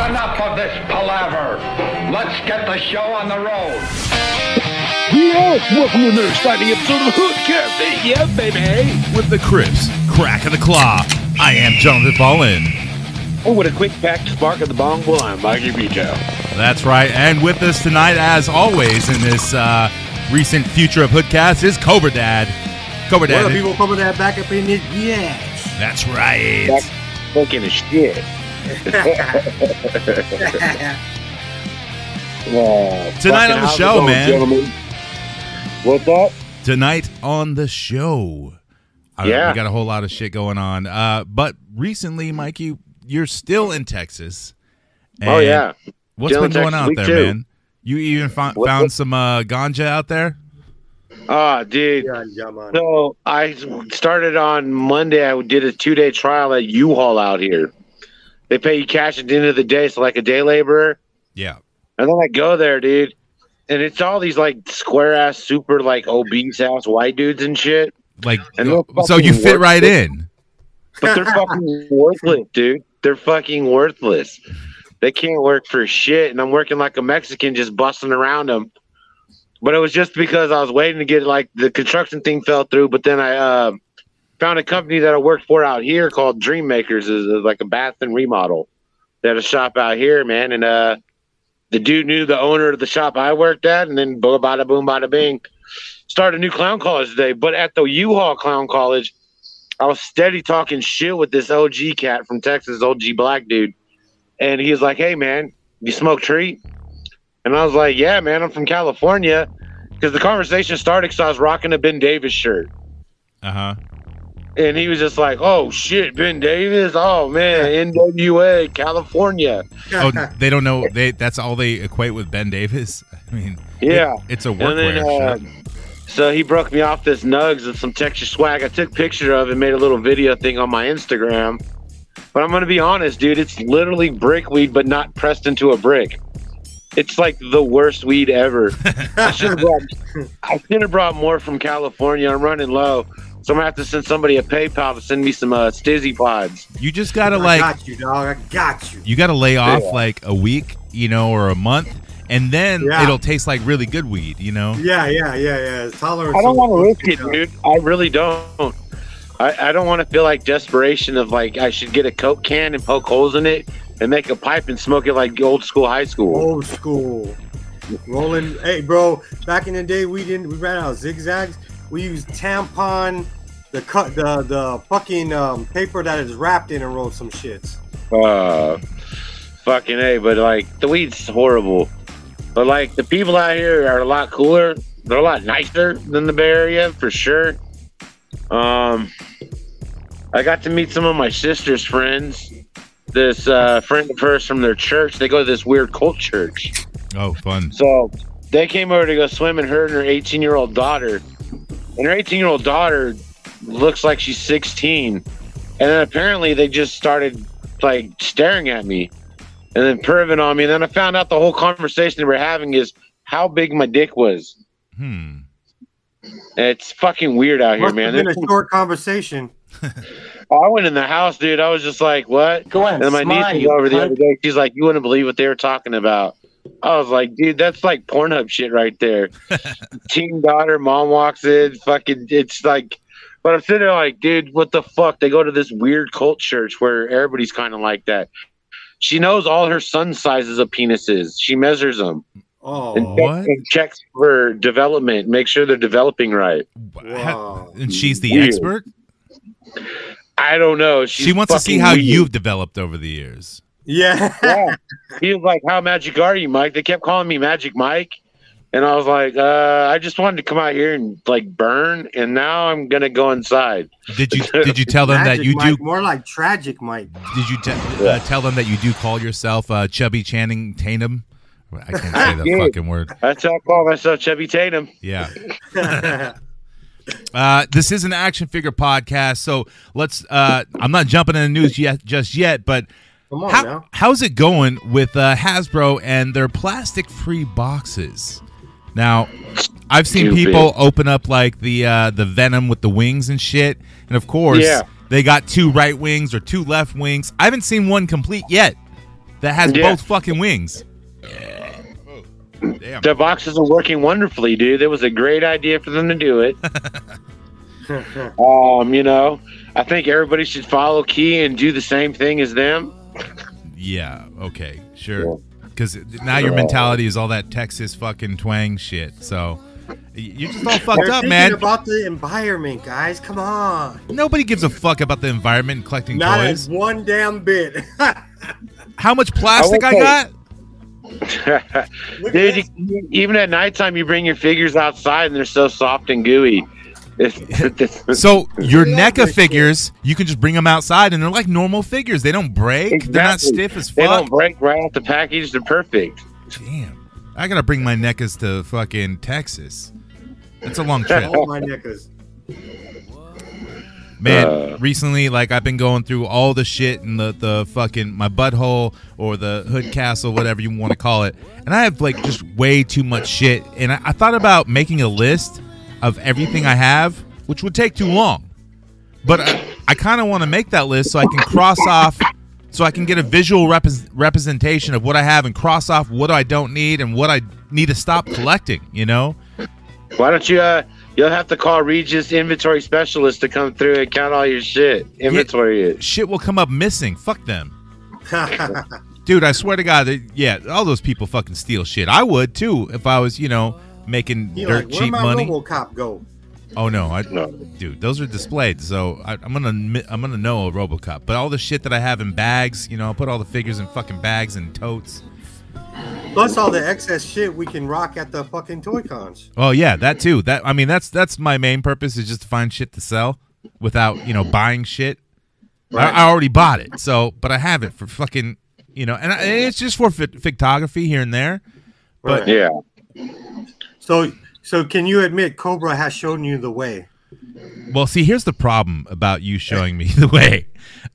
Enough of this palaver. Let's get the show on the road. Yeah, welcome to another exciting episode of the Hoodcast. Yeah, baby. With the crisp crack of the claw, I am Jonathan McFarlane. Oh, with a quick packed spark of the bong, well, I'm Mikey Vito. That's right, and with us tonight, as always, in this recent future of Hoodcast, is Cobra Dad. Cobra Dad. What are people Cobra Dad back up in it? Yes. That's right. That's fucking a shit. Tonight on the show, man. Gentlemen? What's up? Tonight on the show. Yeah. We got a whole lot of shit going on. But recently, Mikey, you're still in Texas. Oh, yeah. What's still been going on there, man? You even found some ganja out there? Oh, dude. So I started on Monday. I did a 2-day trial at U-Haul out here. They pay you cash at the end of the day, so like a day laborer. Yeah. And then I go there, dude, and it's all these like square ass, super like obese ass white dudes and shit. Like, so you fit right in. But they're fucking worthless, dude. They're fucking worthless. They can't work for shit, and I'm working like a Mexican, just busting around them. But it was just because I was waiting to get like the construction thing fell through. But then I found a company that I worked for out here called Dream Makers, is like a bath and remodel. They had a shop out here, man, and the dude knew the owner of the shop I worked at, and then bada boom, bada bing, started a new clown college today. But at the U-Haul Clown College, I was steady talking shit with this OG cat from Texas, OG black dude, and he was like, "Hey, man, you smoke tree?" And I was like, "Yeah, man, I'm from California," because the conversation started because I was rocking a Ben Davis shirt. Uh-huh. And he was just like, "Oh shit, Ben Davis! Oh man, NWA, California." Oh, they don't know. That's all they equate with Ben Davis. I mean, yeah, it's a workwear shirt. So he broke me off this Nugs and some Texas swag. I took a picture of it and made a little video thing on my Instagram. But I'm gonna be honest, dude. It's literally brick weed, but not pressed into a brick. It's like the worst weed ever. I should have brought more from California. I'm running low. So I'm going to have to send somebody a PayPal to send me some Stizzy pods. You just got to I got you, dog. I got you. You got to lay off like a week, or a month, and then it'll taste like really good weed, Yeah. Tolerance. I don't want to risk it, dude. I really don't. I don't want to feel like desperation of like I should get a Coke can and poke holes in it and make a pipe and smoke it like old school high school. Old school. Rolling. Hey, bro, back in the day, we ran out of zigzags. We used tampon, the fucking paper that is wrapped in, and rolled some shits. Fucking A, but like the weed's horrible. But like the people out here are a lot cooler. They're a lot nicer than the Bay Area for sure. I got to meet some of my sister's friends. This friend of hers from their church, they go to this weird cult church. Oh, fun. So they came over to go swimming, her and her 18-year-old daughter. And her 18-year-old daughter looks like she's 16. And then apparently they just started like staring at me and then perving on me. And then I found out the whole conversation they were having is how big my dick was. It's fucking weird out here, man. It's been a short conversation. I went in the house, dude. I was just like, what? Go ahead. And my niece was over the other day. She's like, you wouldn't believe what they were talking about. I was like, dude, that's like Pornhub shit right there. Teen daughter, mom walks in, fucking, it's like, but I'm sitting there like, dude, what the fuck? They go to this weird cult church where everybody's kind of like that. She knows all her son's sizes of penises. She measures them. Oh, and checks for development, make sure they're developing right. Wow. And she's the expert? I don't know. She wants to see how you've developed over the years. Yeah. He was like, how magic are you, Mike? They kept calling me Magic Mike. And I was like, I just wanted to come out here and like burn. And now I'm going to go inside. Did you tell them that you Mike, do more like Tragic Mike? Did you tell them that you do call yourself Chubby Channing Tatum? I can't say that fucking word. That's how I call myself, Chubby Tatum. Yeah. This is an action figure podcast, so let's. I'm not jumping in the news just yet, but come on now. How's it going with Hasbro and their plastic-free boxes? Now, I've seen people open up like the Venom with the wings and shit, and of course, they got 2 right wings or 2 left wings. I haven't seen one complete yet. that has both fucking wings. Damn. The boxes are working wonderfully, dude. It was a great idea for them to do it. You know, I think everybody should follow Key and do the same thing as them. Yeah, okay, sure. Because now your mentality is all that Texas fucking twang shit. So you're just all fucked up, man. About the environment, guys. Come on. Nobody gives a fuck about the environment and collecting toys. Not one damn bit. How much plastic I got? Dude, even at nighttime, you bring your figures outside and they're so soft and gooey. So your NECA figures, you can just bring them outside and they're like normal figures. They don't break. Exactly. They're not stiff as fuck. They don't break right off the package. They're perfect. Damn. I gotta bring my NECAs to fucking Texas. That's a long trip. All my NECAs. Man, recently, like, I've been going through all the shit in the fucking my butthole or the Hoodcast or whatever you want to call it, and I have like just way too much shit. And I thought about making a list of everything I have, which would take too long. But I kind of want to make that list so I can cross off, so I can get a visual representation of what I have and cross off what I don't need and what I need to stop collecting. You know? Why don't you? You'll have to call Regis inventory specialist to come through and count all your shit. Inventory it. Shit will come up missing. Fuck them. Dude, I swear to God, all those people fucking steal shit. I would too if I was, you know, making dirt cheap money. Where'd my RoboCop go? Oh no, dude, those are displayed. So I'm gonna know a RoboCop. But all the shit that I have in bags, you know, I put all the figures in fucking bags and totes. Plus all the excess shit we can rock at the fucking toy cons. Oh yeah, that too. That's my main purpose, is just to find shit to sell without, you know, buying shit. Right. I already bought it, but I have it for fucking, you know, and it's just for photography here and there. But right. Yeah. So can you admit Cobra has shown you the way? Well, see, here's the problem about you showing me the way.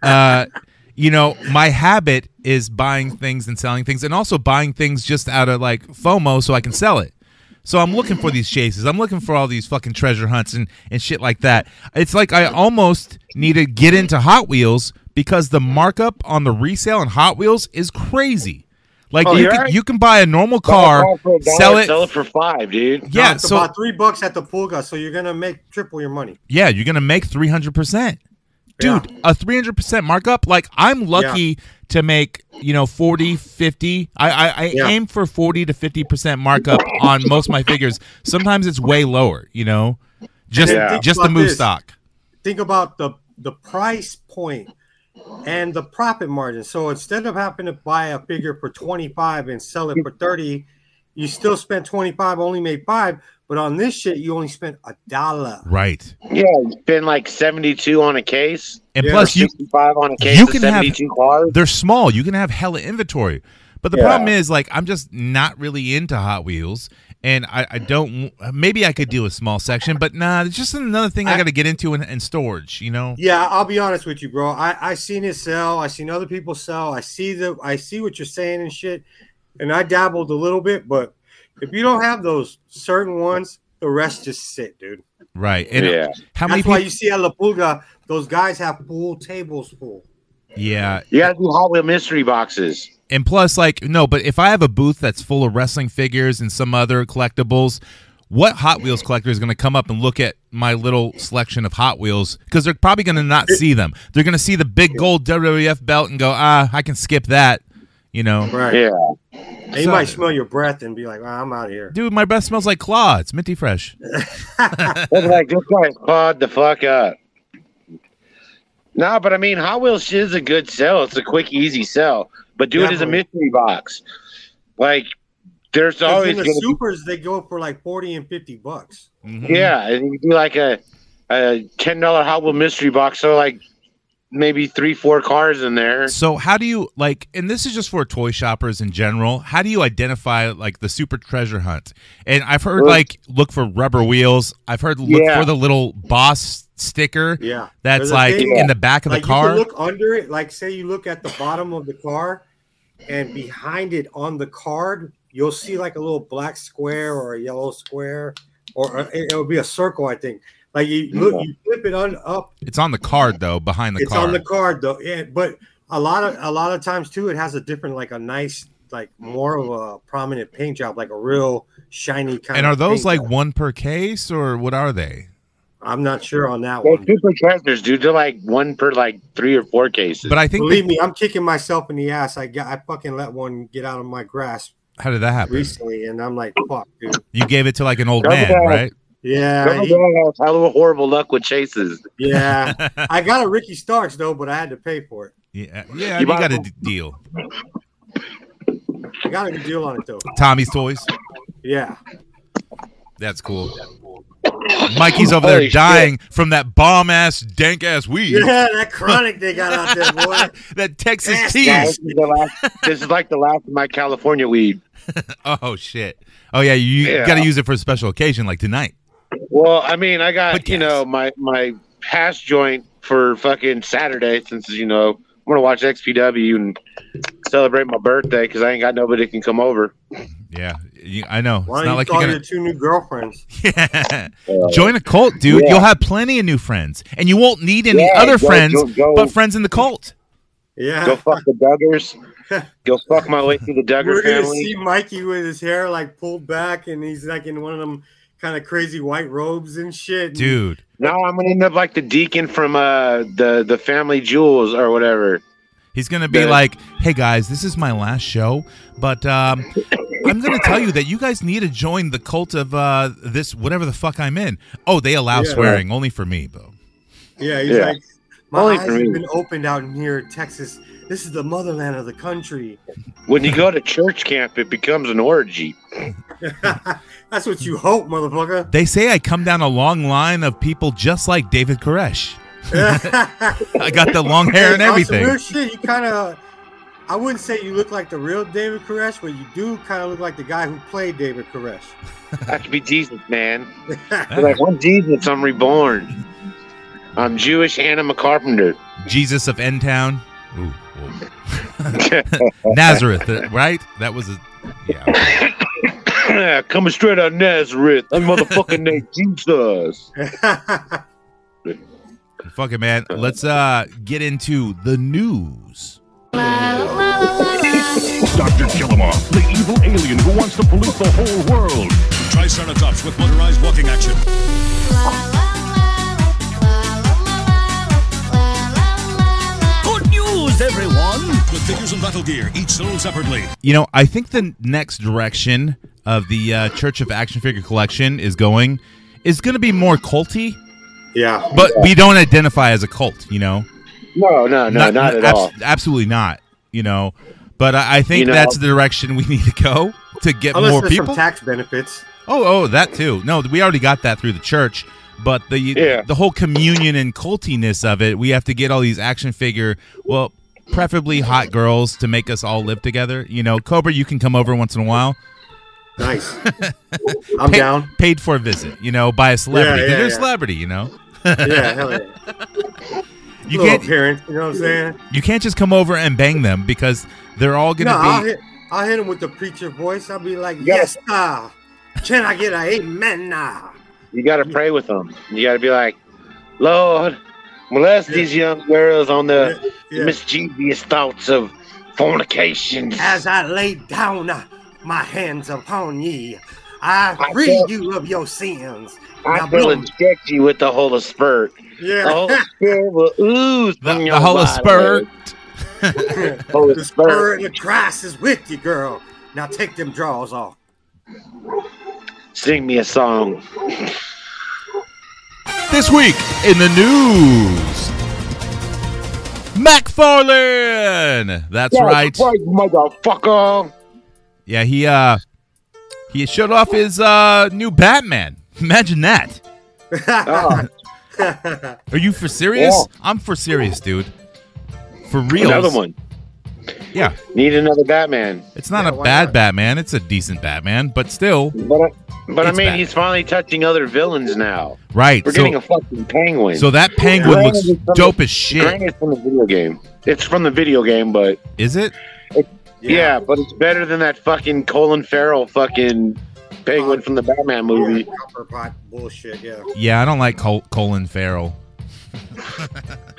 You know, my habit is buying things and selling things, and also buying things just out of like FOMO so I can sell it. So I'm looking for these chases. I'm looking for all these fucking treasure hunts and shit like that. It's like I almost need to get into Hot Wheels because the markup on the resale on Hot Wheels is crazy. Like you can buy a normal car, sell it for $5, dude. Yeah, it's about $3 at the Pulga, so you're gonna make triple your money. Yeah, you're gonna make 300%. Dude, a 300% markup, like I'm lucky to make, you know, 40, 50. I aim for 40 to 50% markup on most of my figures. Sometimes it's way lower, you know, just to move stock. Think about the price point and the profit margin. So instead of having to buy a figure for 25 and sell it for 30, you still spent 25, only made 5. But on this shit, you only spent $1. Right. Yeah, you spend like 72 on a case. And plus, 65 on a case. You can 72 cars. They're small. You can have hella inventory. But the problem is, like, I'm just not really into Hot Wheels, and I don't. Maybe I could do a small section, but nah, it's just another thing I got to get into in storage. You know. Yeah, I'll be honest with you, bro. I seen it sell. I seen other people sell. I see what you're saying and shit, and I dabbled a little bit, but. If you don't have those certain ones, the rest just sit, dude. Right. And how many That's why you see at La Pulga, those guys have full tables full. Yeah. You gotta do Hot Wheel mystery boxes. And plus, like, no, but if I have a booth that's full of wrestling figures and some other collectibles, what Hot Wheels collector is going to come up and look at my little selection of Hot Wheels? Because they're probably going to not see them. They're going to see the big gold WWF belt and go, I can skip that, you know? Right. Yeah. And you might smell your breath and be like, I'm out of here. Dude, my breath smells like claw. It's minty fresh. It's like, this guy's clawed the fuck up. No, but I mean, Hot Wheels is a good sell. It's a quick, easy sell. But do it as a mystery box. Like, there's always in the supers, they go for like 40 and $50. Mm-hmm. Yeah, and you do like a $10 Hot Wheel mystery box. So, like, maybe 3-4 cars in there. So how do you, like, and this is just for toy shoppers in general, how do you identify like the super treasure hunt? And I've heard like look for rubber wheels. I've heard look for the little boss sticker. Yeah, that's like in the back of the car. You can look under it. Like say you look at the bottom of the car, and behind it on the card, you'll see like a little black square or a yellow square, or it'll be a circle, I think. Like you look, you flip it up. It's on the card though, behind the card. It's on the card though. Yeah, but a lot of times too, it has a different, like a nice, like more of a prominent paint job, like a real shiny kind. And are those like job. one per case, or what are they? I'm not sure on that They're one. super treasures, dude. They're like one per like 3 or 4 cases. But I think Believe me, I'm kicking myself in the ass. I fucking let one get out of my grasp how did that happen? recently, and I'm like, fuck, dude. You gave it to like an old Double man, down. right? Yeah, Some guy has hella horrible luck with chases. yeah. I got a Ricky Starks though, but I had to pay for it. Yeah, you You got a bought- deal. I got a good deal on it though. Tommy's Toys. Yeah. That's cool. Mikey's over there Holy dying from that bomb ass, dank ass weed. Yeah, that chronic they got out there, boy. That Texas Yes, tea. Yeah, this is like the last of my California weed. Oh shit. Oh yeah, you Yeah. got to use it for a special occasion like tonight. Well, I mean, I got, Hoodcast. my hash joint for fucking Saturday since, I'm going to watch XPW and celebrate my birthday because I ain't got nobody that can come over. Yeah, I know. Why It's don't not you like call you're your gonna 2 new girlfriends? join a cult, dude. Yeah. You'll have plenty of new friends, and you won't need any Yeah, other go- friends go- but friends in the cult. Yeah. Go fuck the Duggars. Go fuck my way through the Duggar We're gonna family. see Mikey with his hair like pulled back, and he's like in one of them kind of crazy white robes and shit. Dude, No, I'm gonna end up like the deacon from the Family Jewels or whatever. he's gonna be Yeah. like, "Hey guys, this is my last show, but I'm gonna tell you that you guys need to join the cult of this whatever the fuck I'm in. Oh, they allow Yeah. swearing only for me, though. Yeah, he's Yeah. like, my Only eyes for have me. been opened out in here in Texas. This is the motherland of the country. When you go to church camp, it becomes an orgy. That's what you hope, motherfucker. They say I come down a long line of people just like David Koresh. I got the long hair and Hey, on some everything. real shit, you kind of, I wouldn't say you look like the real David Koresh, but you do kind of look like the guy who played David Koresh. That could be Jesus, man. You're like, I'm Jesus, I'm reborn. I'm Jewish and I'm a carpenter. Jesus of N Town. Ooh, whoa. Nazareth, right? That was a yeah. Coming straight out of Nazareth. I'm motherfucking named Jesus. Fuck it, man. Let's get into the news. Dr. Killamoff, the evil alien who wants to pollute the whole world. Triceratops with motorized walking action. Good news, everyone! With figures and battle gear, each sold separately. You know, I think the next direction of the Church of Action Figure Collection is going to be more culty, Yeah. but we don't identify as a cult, you know? No, not at all. Absolutely not, you know? But I think You know- that's the direction we need to go to get Unless more there's people. some tax benefits. Oh, that too. No, we already got that through the church, but the whole communion and cultiness of it, we have to get all these action figure, well, preferably hot girls to make us all live together. You know, Cobra, you can come over once in a while. Nice. I'm down. Paid for a visit, you know, by a celebrity. 'Cause Yeah, you're a yeah. celebrity, you know. Yeah, hell yeah. You Little can't appearance, you know what I'm saying? you can't just come over and bang them because they're all No, gonna be. I'll hit him with the preacher voice. I'll be like, Yeah. yes, sir. Can I get a amen now? You got to pray with them. You got to be like, Lord, molest these young girls on the Yeah. mischievous thoughts of fornication. As I lay down my hands upon ye, I I free feel- you of your sins. I Now, will boom. inject you with the Holy Spirit. The Yeah. Holy Spirit will ooze from The your Holy body. Spirit. Holy The spirit Spirit. of Christ is with you, girl. Now take them drawers off. Sing me a song. This week in the news, McFarlane. That's right. Right, motherfucker. Yeah, he showed off his new Batman. Imagine that. Oh, Are you for serious? Yeah. I'm for serious, dude. For real. another one. Yeah, Need another Batman. it's not Yeah, a why bad not? Batman. It's a decent Batman, but still, But I It's mean, Batman. he's finally touching other villains now. right. We're So, getting a fucking penguin. so that penguin Granted, looks it's from dope the- as shit. Granted, it's from the video game. It's from the video game, but Is it? yeah, but it's better than that fucking Colin Farrell fucking penguin from the Batman movie. Copper pot bullshit, yeah. Yeah, I don't like Colin Farrell.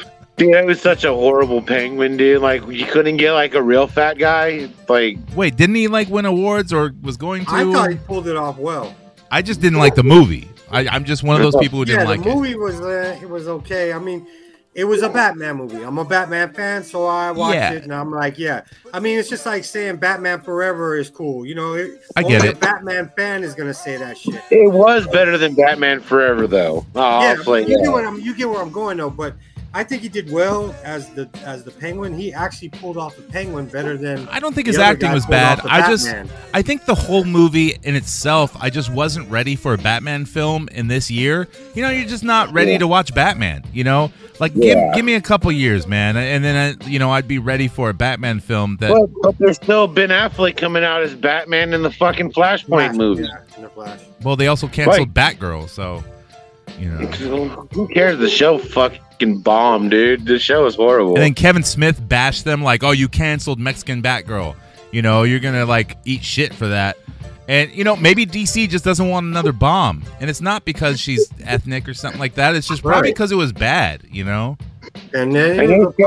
Dude, that was such a horrible penguin, dude. Like, you couldn't get like a real fat guy. Like, wait, didn't he like win awards or was going to? I thought he pulled it off well. I just didn't like the movie. I'm just one of those people who didn't like it. The movie was it was okay. I mean, it was a Batman movie. I'm a Batman fan, so I watched it, and I'm like, yeah. I mean, it's just like saying Batman Forever is cool. You know, I get it. A Batman fan is gonna say that shit. It was better than Batman Forever, though. You get where I'm going though, but I think he did well as the Penguin. He actually pulled off the Penguin better than. I don't think his acting was bad. I think the whole movie in itself, I just wasn't ready for a Batman film in this year. You know, you're just not ready to watch Batman. You know, like give me a couple years, man, and then I'd be ready for a Batman film. But there's still Ben Affleck coming out as Batman in the fucking Flashpoint movie. Yeah, in the Flash. Well, they also canceled Batgirl, so you know. Who cares? The show fucking bomb, dude. The show is horrible. And then Kevin Smith bashed them like, "Oh, you canceled Mexican Batgirl. You know, you're gonna like eat shit for that." And maybe DC just doesn't want another bomb, and it's not because she's ethnic or something like that. It's just probably because it was bad, you know. And then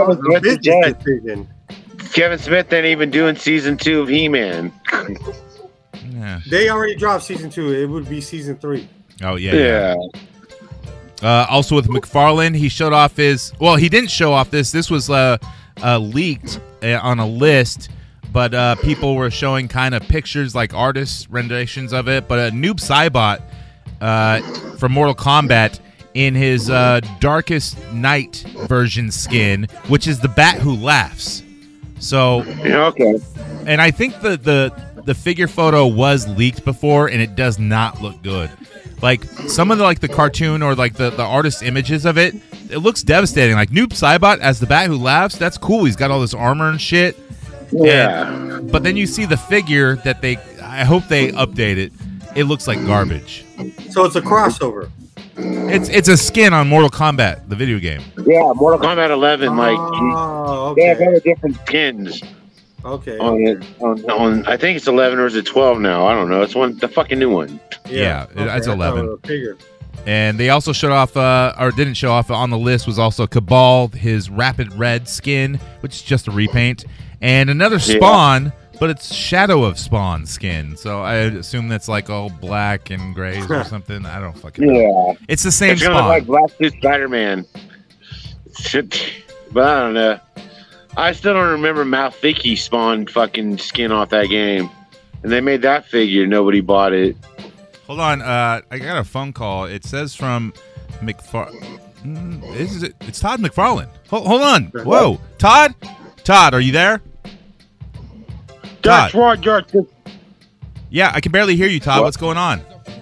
Kevin Smith ain't even doing season 2 of He-Man. Yeah. They already dropped season 2. It would be season 3. Oh yeah. Also with McFarlane, he showed off his. Well, he didn't show off this. This was leaked on a list, but people were showing kind of pictures, like artist renditions of it. But Noob Saibot from Mortal Kombat in his Darkest Night version skin, which is the Bat Who Laughs. So okay. And I think the figure photo was leaked before, and it does not look good. Like some of the cartoon or like the artist images of it, it looks devastating. Like Noob Saibot as the Bat Who Laughs, that's cool. He's got all this armor and shit. Yeah. But then you see the figure that I hope they update it. It looks like garbage. So it's a crossover. It's a skin on Mortal Kombat, the video game. Yeah, Mortal Kombat 11. Okay. They have very different skins. Okay. On I think it's 11 or is it 12 now? I don't know. It's the fucking new one. Yeah, it's 11. Figure. And they also showed off, or didn't show off on the list, was also Cabal, his Rapid Red skin, which is just a repaint, and another Spawn, but it's Shadow of Spawn skin. So I assume that's like all black and grays or something. I don't fucking know. Yeah. It's the same it's Spawn. It's like Black Suit Spider-Man. Shit. But I don't know. I still don't remember Malfiki Spawn fucking skin off that game. And they made that figure. Nobody bought it. Hold on. I got a phone call. It says from McFarlane. It's Todd McFarlane. Hold on. Whoa. Todd, are you there? That's right, Justin. Yeah, I can barely hear you, Todd. What's going on?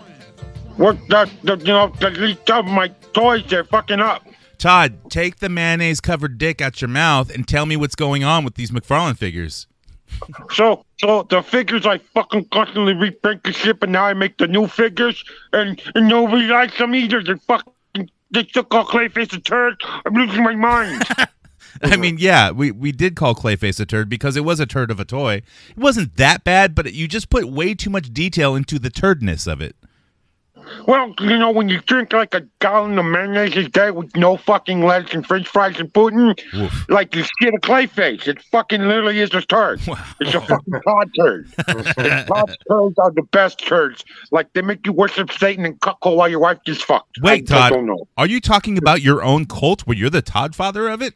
My toys, they're fucking up. Todd, take the mayonnaise-covered dick out your mouth and tell me what's going on with these McFarlane figures. So the figures, I fucking constantly reprint the shit, and now I make the new figures, and nobody likes them either. They took all Clayface a turd. I'm losing my mind. I mean, yeah, we did call Clayface a turd because it was a turd of a toy. It wasn't that bad, but you just put way too much detail into the turdness of it. Well, when you drink like a gallon of mayonnaise a day with no fucking lettuce and french fries and pudding, like you shit a Clayface. It fucking literally is a turd. Wow. It's a fucking Todd turd. Todd turds are the best turds. Like, they make you worship Satan and cuckold while your wife gets fucked. Wait, Todd, are you talking about your own cult where you're the Todd father of it?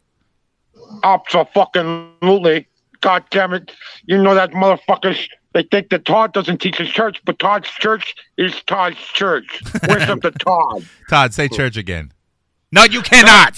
Absolutely. God damn it. You know that motherfuckers. They think that Todd doesn't teach his church, but Todd's church is Todd's church. Worship the Todd. Todd, say church again. No, you cannot.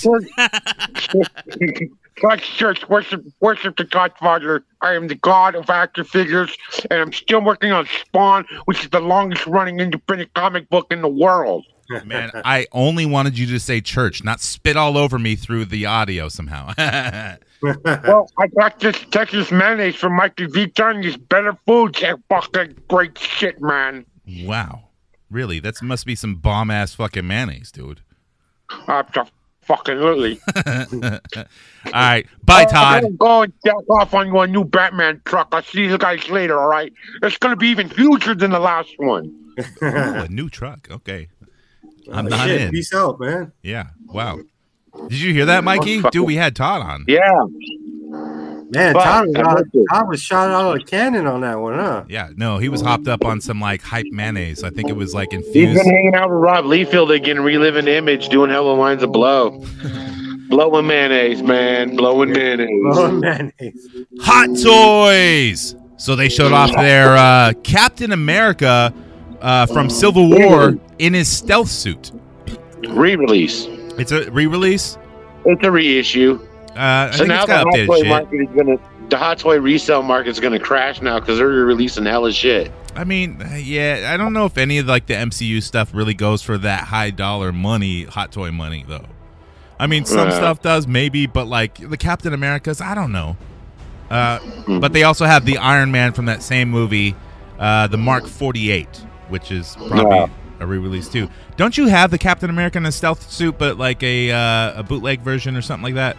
Todd's church. Worship the Godfather. I am the god of action figures, and I'm still working on Spawn, which is the longest running independent comic book in the world. Man, I only wanted you to say church, not spit all over me through the audio somehow. Well, I got this Texas mayonnaise from Mikey V. It's better foods. They're fucking great shit, man. Wow. Really? That must be some bomb-ass fucking mayonnaise, dude. Absolutely. All right. Bye, Todd. I'm going to jack off on your new Batman truck. I'll see you guys later, all right? It's going to be even huger than the last one. Ooh, a new truck. Okay. I'm not in. Peace out, man. Yeah. Wow. Did you hear that, Mikey? Dude, we had Todd on. Yeah. Man, Fuck, Todd was shot out of a cannon on that one, huh? Yeah, no, he was hopped up on some like hype mayonnaise. I think it was like He's infused. been hanging out with Rob Liefeld again, reliving the image, doing hella lines of blow. Blowing mayonnaise, man. Blowing mayonnaise. Oh, mayonnaise. Hot Toys. So they showed off their Captain America from Civil War in his stealth suit. Re-release. It's a re-release. It's a reissue. I So think now it's the got hot updated toy shit. market is the hot toy resale market's gonna crash now because they're releasing hella shit. I mean, yeah, I don't know if any of like the MCU stuff really goes for that high dollar money, hot toy money though. I mean, some stuff does maybe, but like the Captain Americas, I don't know. But they also have the Iron Man from that same movie, the Mark 48, which is probably a re-release too. Don't you have the Captain America in a stealth suit, but like a bootleg version or something like that?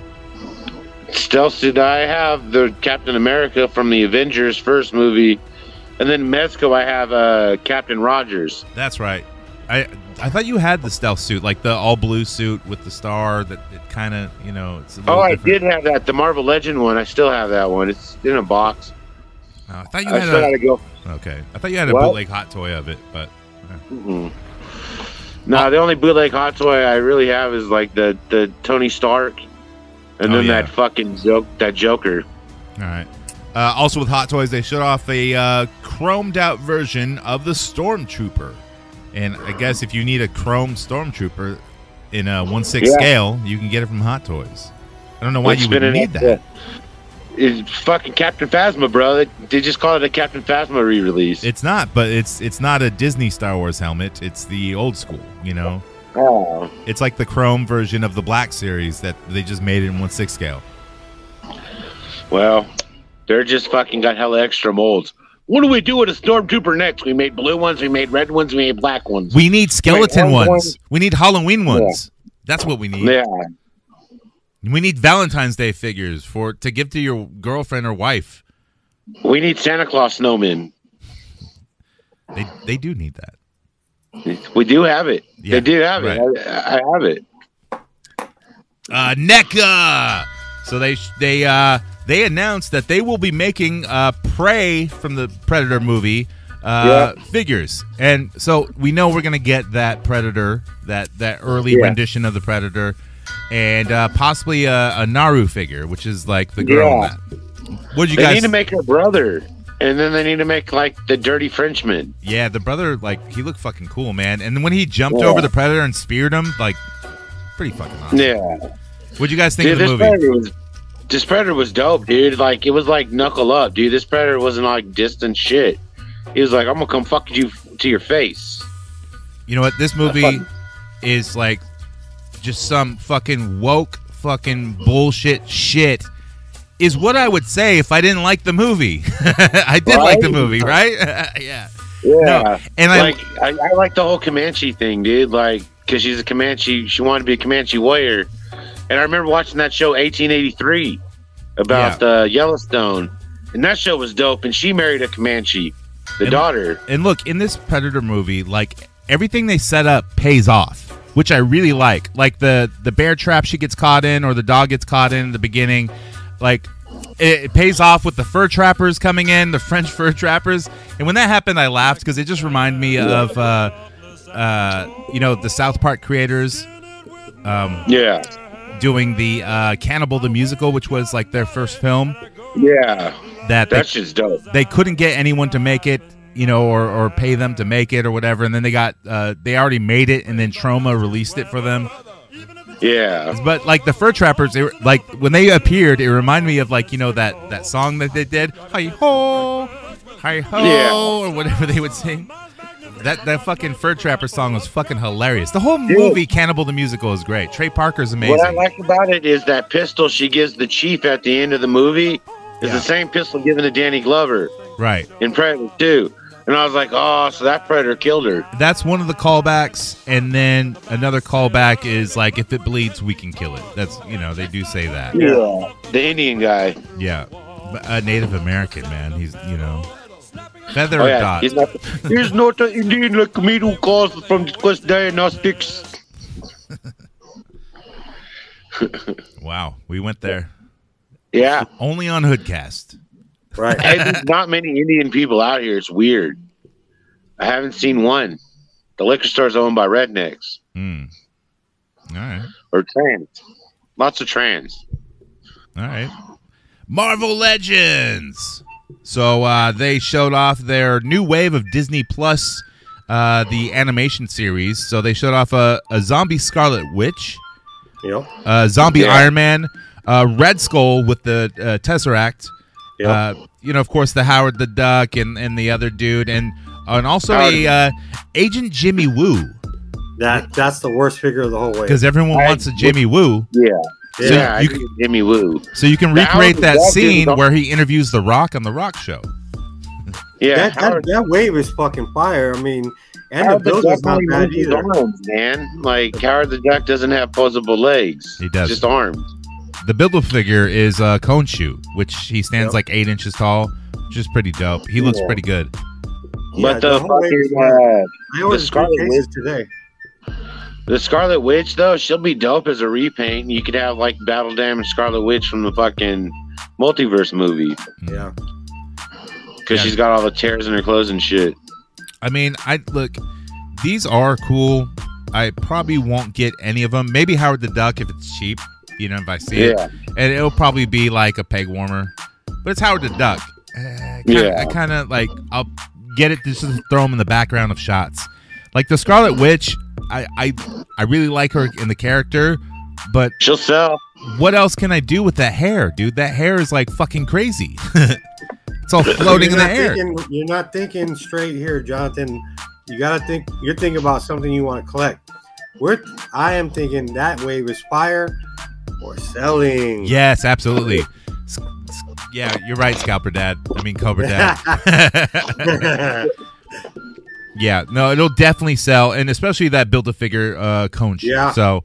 Stealth suit. I have the Captain America from the Avengers first movie, and then Mezco. I have Captain Rogers. That's right. I thought you had the stealth suit, like the all blue suit with the star. That it kind of, you know, it's a little I different. did have that. The Marvel Legend one. I still have that one. It's in a box. Oh, I thought you I had still gotta go. Okay, I thought you had a What? bootleg hot toy of it, but No, the only bootleg hot toy I really have is like the Tony Stark, and then yeah. that fucking Joker. all right. Also with Hot Toys, they showed off a chromed out version of the Stormtrooper. And I guess if you need a chrome Stormtrooper in a 1/6 scale, you can get it from Hot Toys. I don't know why you would need that. It's fucking Captain Phasma, bro. They just call it a Captain Phasma re-release. It's not, but it's not a Disney Star Wars helmet. It's the old school, you know. Oh. It's like the chrome version of the Black Series that they just made it in 1/6 scale. Well, they're just fucking got hella extra molds. What do we do with a Stormtrooper next? We made blue ones, we made red ones, we made black ones. We need skeleton Wait, ones. We need Halloween ones. That's what we need. Yeah. We need Valentine's Day figures to give to your girlfriend or wife. We need Santa Claus snowmen. They do need that. We do have it. Yeah, they do have right. it. I have it. NECA. So they announced that they will be making Prey from the Predator movie figures, and so we know we're gonna get that Predator, that early rendition of the Predator, and possibly a Naru figure, which is like the girl. Yeah. What did you They guys? need to make her brother, and then they need to make like the Dirty Frenchman. Yeah, the brother, like he looked fucking cool, man. And then when he jumped over the Predator and speared him, like pretty fucking awesome. Yeah. What'd you guys think Dude, of the movie? This Predator was dope, dude. Like it was like knuckle up, dude. This Predator wasn't like distant shit. He was like, I'm gonna come fuck you to your face. You know what? This movie is like just some fucking woke fucking bullshit shit. Is what I would say if I didn't like the movie. I did like the movie, right? Yeah. No, and I like the whole Comanche thing, dude. Like, cause she's a Comanche. She wanted to be a Comanche warrior. And I remember watching that show 1883 about Yellowstone, and that show was dope. And she married a Comanche, the daughter. And look, in this Predator movie, like everything they set up pays off, which I really like. Like the bear trap she gets caught in, or the dog gets caught in the beginning. Like it pays off with the fur trappers coming in, the French fur trappers. And when that happened, I laughed because it just reminded me of the South Park creators. Doing the Cannibal the Musical, which was like their first film. Yeah. That's just dope. They couldn't get anyone to make it, you know, or pay them to make it or whatever. And then they got, they already made it, and then Troma released it for them. Yeah. But like the fur trappers, they were, like when they appeared, it reminded me of like, you know, that song that they did, hi ho, or whatever they would sing. That fucking fur trapper song was fucking hilarious. The whole movie, Cannibal the Musical, is great. Trey Parker's amazing. What I like about it is that pistol she gives the chief at the end of the movie is the same pistol given to Danny Glover. Right. In Predator 2. And I was like, oh, so that Predator killed her. That's one of the callbacks. And then another callback is like, if it bleeds, we can kill it. That's, you know, they do say that. Yeah. The Indian guy. Yeah. A Native American, man. He's, you know, feather or dot. He's not an Indian like me who calls from Quest Diagnostics. Wow, we went there. Yeah. Only on Hoodcast. Right. There's not many Indian people out here. It's weird. I haven't seen one. The liquor store's owned by rednecks. All right. Or trans. Lots of trans. All right. Marvel Legends. So they showed off their new wave of Disney Plus, the animation series. So they showed off a zombie Scarlet Witch, zombie Iron Man, Red Skull with the Tesseract, of course, the Howard the Duck and the other dude, and also Agent Jimmy Woo. That's the worst figure of the whole way. Because everyone wants a Jimmy Woo. Yeah. So I think Jimmy Woo. So you can recreate that scene where he interviews The Rock on The Rock Show. Yeah. That wave is fucking fire. I mean, and the build is not bad either. Arms, man. Like, Howard the Duck doesn't have posable legs. He does. Just arms. The Build-A-Figure is Khonshu, which he stands like 8 inches tall, which is pretty dope. He looks pretty good. But the Scarlet Witch today. The Scarlet Witch, though, she'll be dope as a repaint. You could have, like, Battle Damage Scarlet Witch from the fucking Multiverse movie. Yeah. Because she's got all the tears in her clothes and shit. I mean, look, these are cool. I probably won't get any of them. Maybe Howard the Duck if it's cheap, if I see it. And it'll probably be like a peg warmer. But it's Howard the Duck. I kind of, like, I'll get it just to throw them in the background of shots. Like the Scarlet Witch, I really like her in the character, but she'll sell. What else can I do with that hair, dude? That hair is like fucking crazy. It's all floating in the air. You're not thinking straight here, Jonathan. You gotta think. You're thinking about something you want to collect. I am thinking that wave is fire or selling. Yes, absolutely. Yeah, you're right, Scalper Dad. I mean, Cobra Dad. Yeah, no, it'll definitely sell, and especially that Build-A-Figure Khonshu. Yeah. So,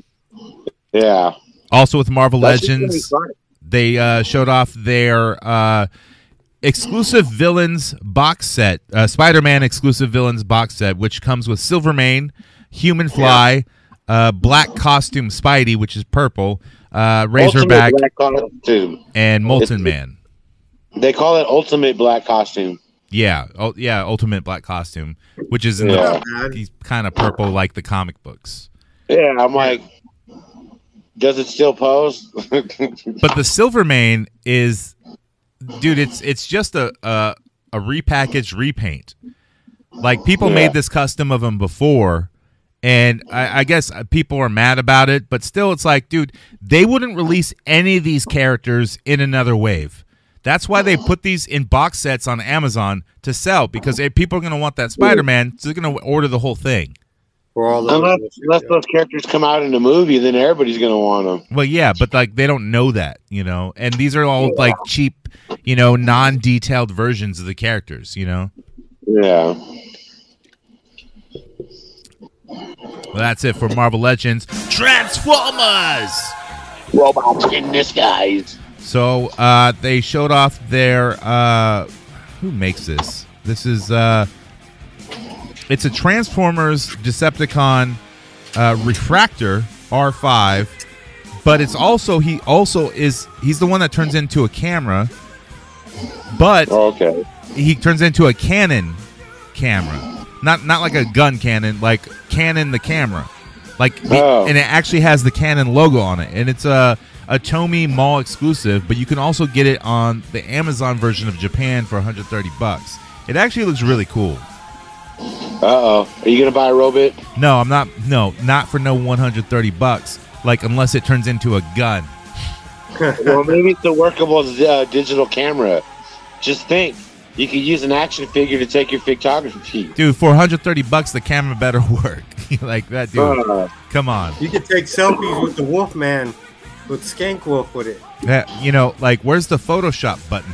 yeah. Also with Marvel Legends, they showed off their exclusive villains box set, Spider-Man exclusive villains box set, which comes with Silvermane, Human Fly, black costume Spidey, which is purple, Razorback, and Molten Man. They call it Ultimate Black Costume. Yeah, Ultimate Black Costume, which is he's kind of purple like the comic books. Yeah, I'm like, does it still pose? But the Silvermane is, dude, it's just a repackaged repaint. Like people made this custom of him before, and I guess people are mad about it, but still, it's like, dude, they wouldn't release any of these characters in another wave. That's why they put these in box sets on Amazon to sell, because people are going to want that Spider-Man, so they're going to order the whole thing. Unless those characters come out in a movie, then everybody's going to want them. Well, yeah, but like they don't know that, and these are all like cheap, non-detailed versions of the characters, Yeah. Well, that's it for Marvel Legends. Transformers! Robots in disguise. So they showed off their who makes this? This is it's a Transformers Decepticon Refractor R5, but it's also he's the one that turns into a camera, but he turns into a Canon camera, not like a gun cannon, like Canon the camera, and it actually has the Canon logo on it, and it's a Tomy Mall exclusive, but you can also get it on the Amazon version of Japan for $130. It actually looks really cool. Are you gonna buy a robot? No, I'm not. No, not for no $130. Like unless it turns into a gun. Well, maybe it's a workable digital camera. Just think, you could use an action figure to take your photography. Dude, for $130, the camera better work. Like that, dude. Come on. You could take selfies with the Wolfman. With Skank Wolf with it. Like, where's the Photoshop button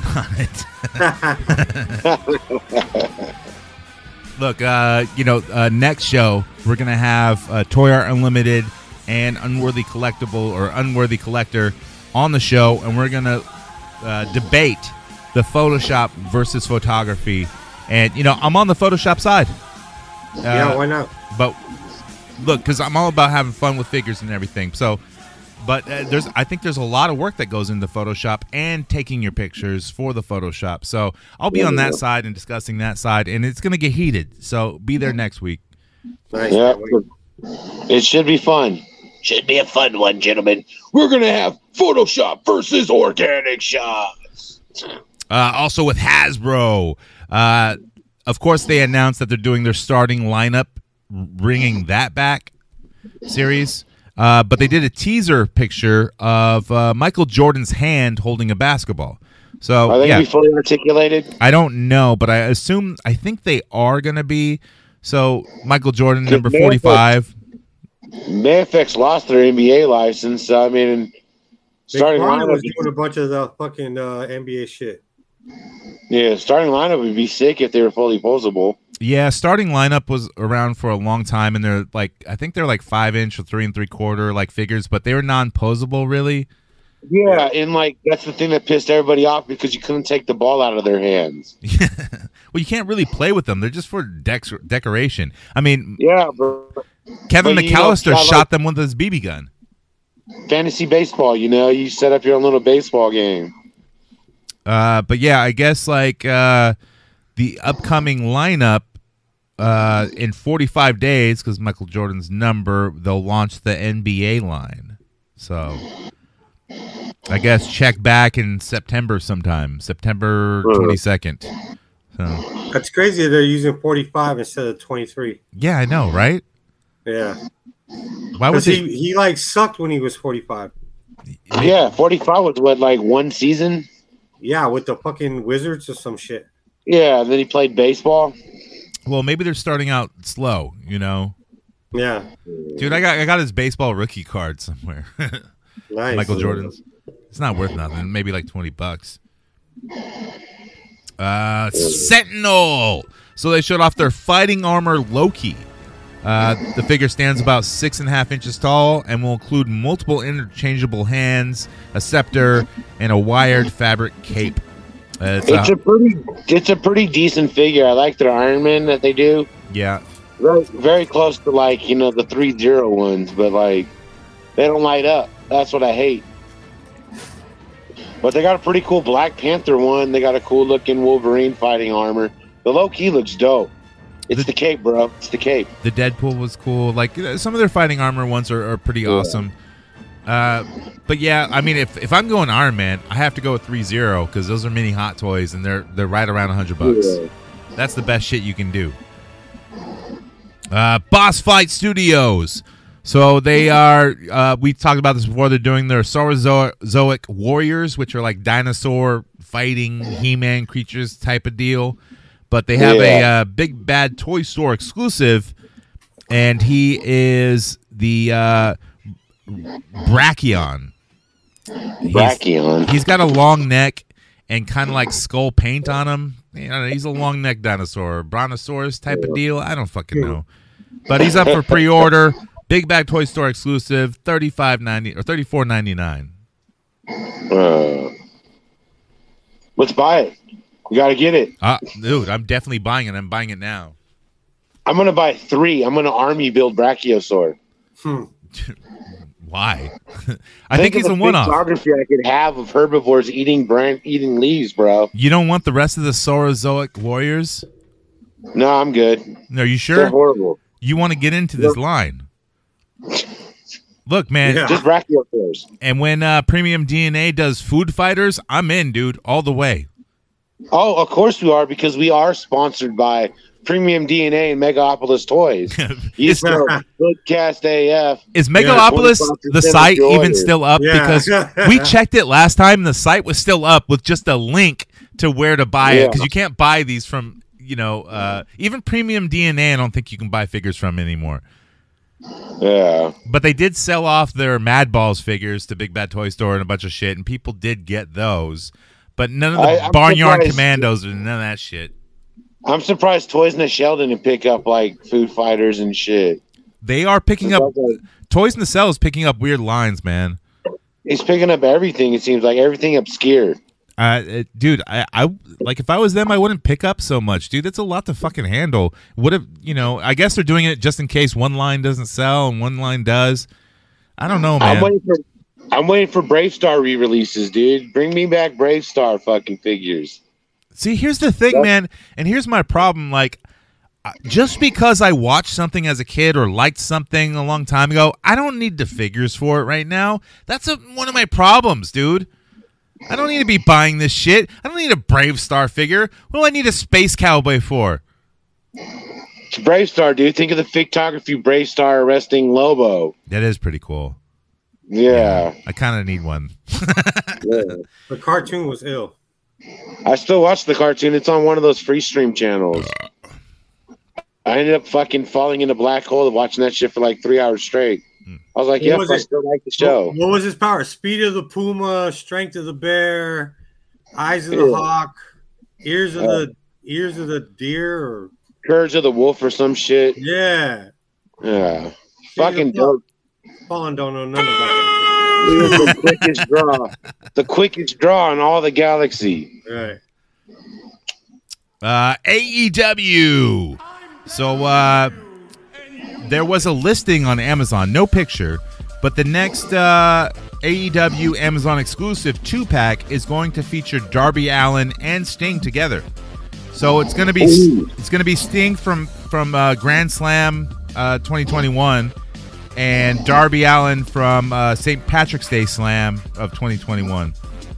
on it? Look, next show, we're going to have Toy Art Unlimited and Unworthy Collectible or Unworthy Collector on the show, and we're going to debate the Photoshop versus photography. And, I'm on the Photoshop side. Yeah, why not? But, look, because I'm all about having fun with figures and everything. So, But I think there's a lot of work that goes into Photoshop and taking your pictures for the Photoshop. So I'll be on that side and discussing that side, and it's going to get heated. So be there next week. Nice. Yeah, it should be fun. Should be a fun one, gentlemen. We're going to have Photoshop versus organic shots. Also with Hasbro. Of course, they announced that they're doing their starting lineup, bringing that back series. But they did a teaser picture of Michael Jordan's hand holding a basketball. So are they going to be fully articulated? I don't know, but I think they are going to be. So Michael Jordan, number 45. MFX lost their NBA license. So, I mean, starting lineup was doing a bunch of the fucking NBA shit. Yeah, starting lineup would be sick if they were fully posable. Yeah, starting lineup was around for a long time, and they're like, I think they're like 5-inch or 3 3/4 like figures, but they were non-posable, really. Yeah, and like that's the thing that pissed everybody off because you couldn't take the ball out of their hands. Well, you can't really play with them; they're just for decoration. I mean, yeah, bro. Kevin McAllister shot them with his BB gun. Fantasy baseball, you set up your own little baseball game. But yeah, I guess like the upcoming lineup in 45 days, because Michael Jordan's number, they'll launch the NBA line. So I guess check back in September sometime, September 22nd. So That's crazy. They're using 45 instead of 23. Yeah, I know, right? Yeah. Why would he like sucked when he was 45? Yeah, 45 was what, like one season? Yeah, with the fucking Wizards or some shit. Yeah, and then he played baseball. Well, maybe they're starting out slow, Yeah. Dude, I got his baseball rookie card somewhere. Nice. Michael Jordan's. It's not worth nothing. Maybe like $20. Sentinel. So they showed off their fighting armor Loki. The figure stands about 6.5 inches tall and will include multiple interchangeable hands, a scepter, and a wired fabric cape. It's a pretty decent figure. I like their Iron Man that they do. Yeah. Very, very close to like, the 3-0 ones, but like they don't light up. That's what I hate. But they got a pretty cool Black Panther one. They got a cool looking Wolverine fighting armor. The low-key looks dope. It's the cape, bro. It's the cape. The Deadpool was cool. Like some of their fighting armor ones are pretty awesome. But yeah, I mean, if I'm going Iron Man, I have to go with 3-0 because those are mini Hot Toys and they're right around $100. Yeah. That's the best shit you can do. Boss Fight Studios. So they are. We talked about this before. They're doing their Saurozoic warriors, which are like dinosaur fighting He-Man creatures type of deal. But they have a big bad toy store exclusive, and he is the Brachion. He's got a long neck and kind of like skull paint on him. He's a long neck dinosaur, brontosaurus type of deal. I don't fucking know, but he's up for pre-order. Big bag toy store exclusive, $35.90 or $34.99. Let's buy it. We got to get it. Dude, I'm definitely buying it. I'm buying it now. I'm going to buy 3. I'm going to army build Brachiosaur. Why? I think he's a one-off. Photography I could have of herbivores eating leaves, bro. You don't want the rest of the Saurozoic warriors? No, I'm good. No, are you sure? They're horrible. You want to get into this line. Look, man. Just Brachiosaurs. And when Premium DNA does Food Fighters, I'm in, dude, all the way. Oh, of course we are, because we are sponsored by Premium DNA and Megalopolis Toys. You know, HoodCastAF. Is Megalopolis, the site, even still up? Yeah. Because we checked it last time, and the site was still up with just a link to where to buy it, because you can't buy these from, even Premium DNA, I don't think you can buy figures from anymore. Yeah. But they did sell off their Mad Balls figures to Big Bad Toy Store and a bunch of shit, and people did get those. But none of the Barnyard Commandos or none of that shit. I'm surprised Toys in the Shell didn't pick up like Food Fighters and shit. They are picking up. Toys in the Cell is picking up weird lines, man. He's picking up everything. It seems like everything obscure. Dude, I like if I was them, I wouldn't pick up so much, dude. That's a lot to fucking handle. Would have, I guess they're doing it just in case one line doesn't sell and one line does. I don't know, man. I'm waiting for Brave Star re-releases, dude. Bring me back Brave Star fucking figures. See, here's the thing, man, and here's my problem. Like, just because I watched something as a kid or liked something a long time ago, I don't need the figures for it right now. That's one of my problems, dude. I don't need to be buying this shit. I don't need a Brave Star figure. What do I need a Space Cowboy for? It's Brave Star, dude. Think of the photography Brave Star arresting Lobo. That is pretty cool. Yeah. I kind of need one. Yeah. The cartoon was ill. I still watch the cartoon. It's on one of those free stream channels. I ended up fucking falling in a black hole and watching that shit for like 3 hours straight. I was like, yep, I still like the show. What was his power? Speed of the puma, strength of the bear, eyes of the hawk, ears of the deer, or courage of the wolf or some shit. Yeah. Yeah. Fucking dope. Spawn don't know none about that. The quickest draw. The quickest draw in all the galaxy. Right. AEW. So there was a listing on Amazon, no picture, but the next AEW Amazon exclusive 2-pack is going to feature Darby Allin and Sting together. So it's going to be Sting from Grand Slam 2021 and Darby Allin from St. Patrick's Day Slam of 2021.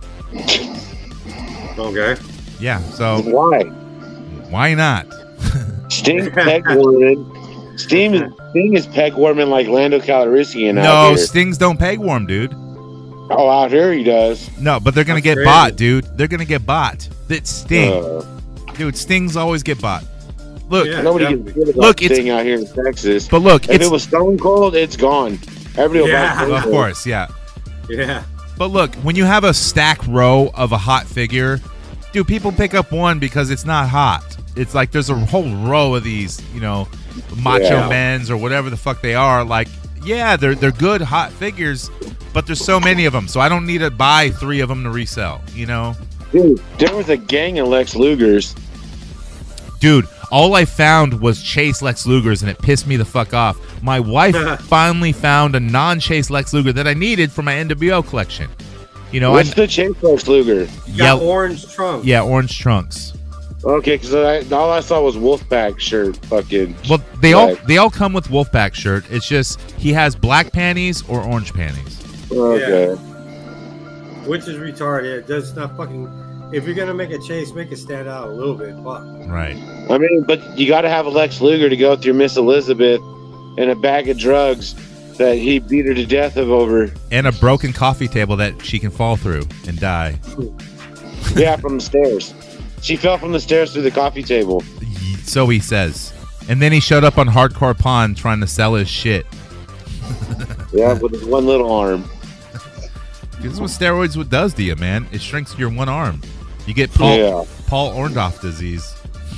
Okay. Yeah. So why not? Sting peg warming. Sting is peg warming like Lando Calrissian. No, Stings don't peg warm, dude. Oh, out here he does. No, but they're gonna get bought, dude. They're gonna get bought. It's Sting, dude. Stings always get bought. Look, nobody gives a shit about Sting out here in Texas. But look, if it was Stone Cold, it's gone. Everybody will buy Stone Cold. Of course, yeah. Yeah. But look, when you have a stack row of a hot figure, dude, people pick up one because it's not hot. It's like there's a whole row of these, Macho Men's or whatever the fuck they are. Like, yeah, they're good hot figures, but there's so many of them, so I don't need to buy 3 of them to resell. Dude, there was a gang of Lex Lugers. Dude, all I found was Chase Lex Lugers, and it pissed me the fuck off. My wife finally found a non-Chase Lex Luger that I needed for my NWO collection. What's the Chase Lex Luger? Orange trunks. Yeah, orange trunks. Okay, because all I saw was Wolfpack shirt. Fucking. Well, they all come with Wolfpack shirt. It's just he has black panties or orange panties. Okay. Yeah. Which is retarded. It does not fucking. If you're gonna make a chase, make it stand out a little bit. Fuck. Right. I mean, but you got to have a Lex Luger to go through Miss Elizabeth and a bag of drugs that he beat her to death over, and a broken coffee table that she can fall through and die. Yeah, from the stairs. She fell from the stairs through the coffee table. So he says. And then he showed up on Hardcore Pond trying to sell his shit. Yeah, with his one little arm. This is what steroids does to you, man. It shrinks your one arm. You get Paul Orndorff disease.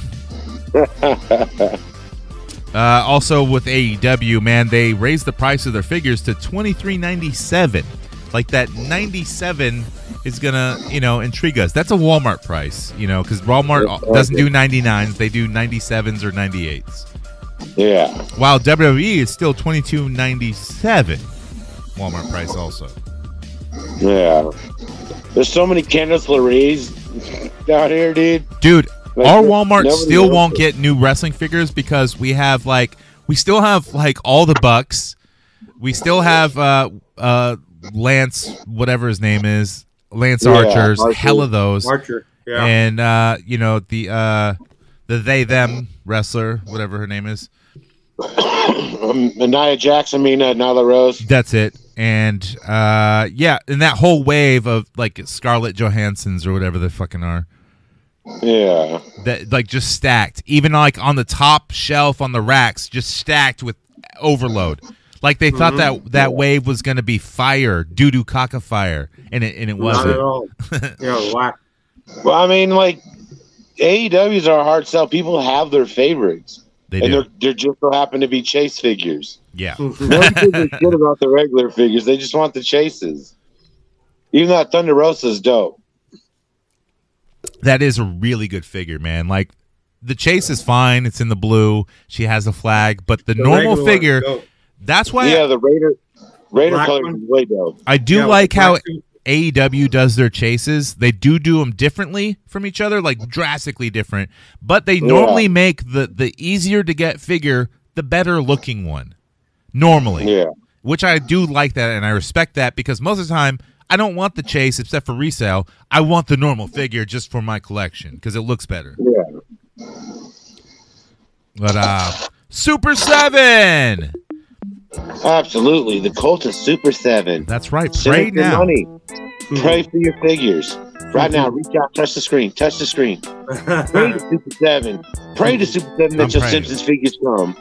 Also with AEW, man, they raised the price of their figures to $23.97. Like that 97 is gonna, intrigue us. That's a Walmart price, because Walmart doesn't do 99s; they do 97s or 98s. Yeah. While WWE is still $22.97 Walmart price also. Yeah. There's so many Candice LeRae's out here, dude. Dude, our Walmart still won't get new wrestling figures because we still have all the Bucks. We still have Lance, whatever his name is, Lance Archer's, hell of those. Archer, yeah. And the they them wrestler, whatever her name is. Nia Jax, Nyla Rose. That's it. And and that whole wave of like Scarlett Johansson's or whatever they fucking are. Yeah. That just stacked. Even like on the top shelf on the racks, just stacked with overload. Like they thought that wave was gonna be fire, doo-doo caca fire, and it wasn't. Not at all. Whack. Well, AEWs are a hard sell. People have their favorites. They just so happen to be chase figures. Yeah. Nobody gives a shit about the regular figures. They just want the chases. Even that Thunder Rosa's dope. That is a really good figure, man. Like the chase is fine. It's in the blue. She has a flag, but the normal figure. That's why. Yeah, the Raider. Raider Black colors one? is way dope. I do Yeah, with like the how black suit. AEW does their chases. They do them differently from each other, like drastically different. But they normally make the easier to get figure the better looking one. Normally. Yeah. Which I do like that, and I respect that, because most of the time I don't want the chase except for resale. I want the normal figure just for my collection because it looks better. Yeah. But Super 7. Absolutely. The cult of Super 7. That's right. Send Pray us your now. money. Pray for your figures. Right now, reach out, touch the screen. Touch the screen. Pray to Super 7. Pray to Super 7 that your praying. Simpsons figures come.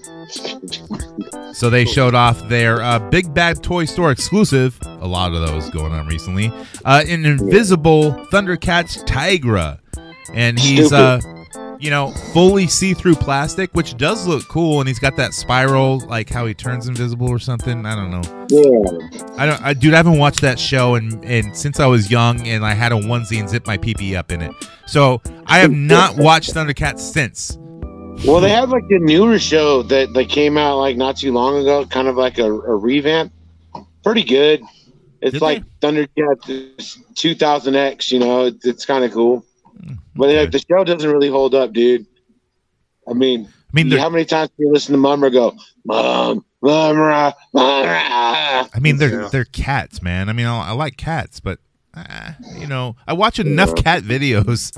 So they showed off their Big Bad Toy Store exclusive. A lot of those going on recently. An invisible Thundercats Tigra. And he's fully see-through plastic, which does look cool, and he's got that spiral, like how he turns invisible or something. I don't know. Yeah. I haven't watched that show and since I was young, and I had a onesie and zipped my pee up in it. So I have not watched Thundercats since. Well, they had like a newer show that came out like not too long ago, kind of like a revamp. Pretty good. It's Did like Thundercats 2000X, you know, it's kind of cool. But Okay. like, the show doesn't really hold up, dude. I mean how many times do you listen to Mumra go, Mum, Mumra, Mumra? I mean, they're cats, man. I mean, I like cats, but I watch enough cat videos.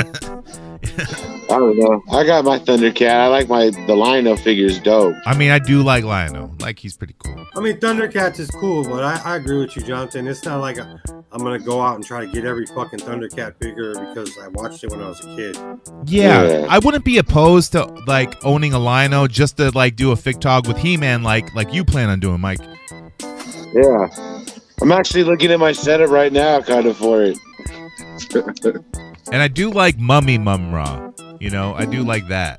I don't know. I got my Thundercat. I like the Lino figures dope. I mean, I do like Lionel. Like, he's pretty cool. I mean, Thundercats is cool, but I agree with you, Jonathan. It's not like I'm going to go out and try to get every fucking Thundercat figure because I watched it when I was a kid. Yeah, I wouldn't be opposed to like owning a Lino just to like do a fig tog with He-Man like you plan on doing, Mike. Yeah. I'm actually looking at my setup right now kind of for it. And I do like Mummy Mumra. I do like that.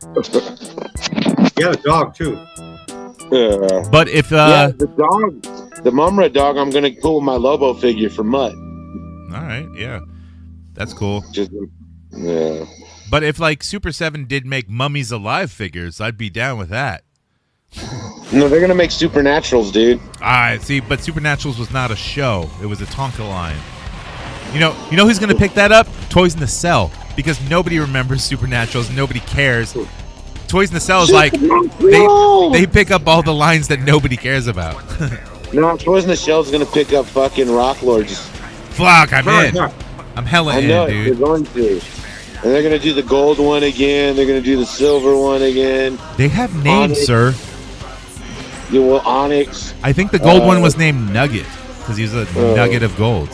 Yeah, the dog too. Yeah. But if the Mumra dog, I'm gonna pull with my Lobo figure for Mutt. all right, yeah, that's cool. Yeah. But if like Super 7 did make Mummies Alive figures, I'd be down with that. No, they're gonna make Supernaturals, dude. See, but Supernaturals was not a show; it was a Tonka line. You know who's gonna pick that up? Toys in the Cell, because nobody remembers Supernaturals, nobody cares. Toys in the Cell is like they pick up all the lines that nobody cares about. No, Toys in the Shell's gonna pick up fucking Rock Lords. Fuck, I'm in. I'm hella I know in, they're dude. going to. And they're gonna do the gold one again. They're gonna do the silver one again. They have names, Onyx. sir. Yeah, well, Onyx. I think the gold one was named Nugget because he's a nugget of gold.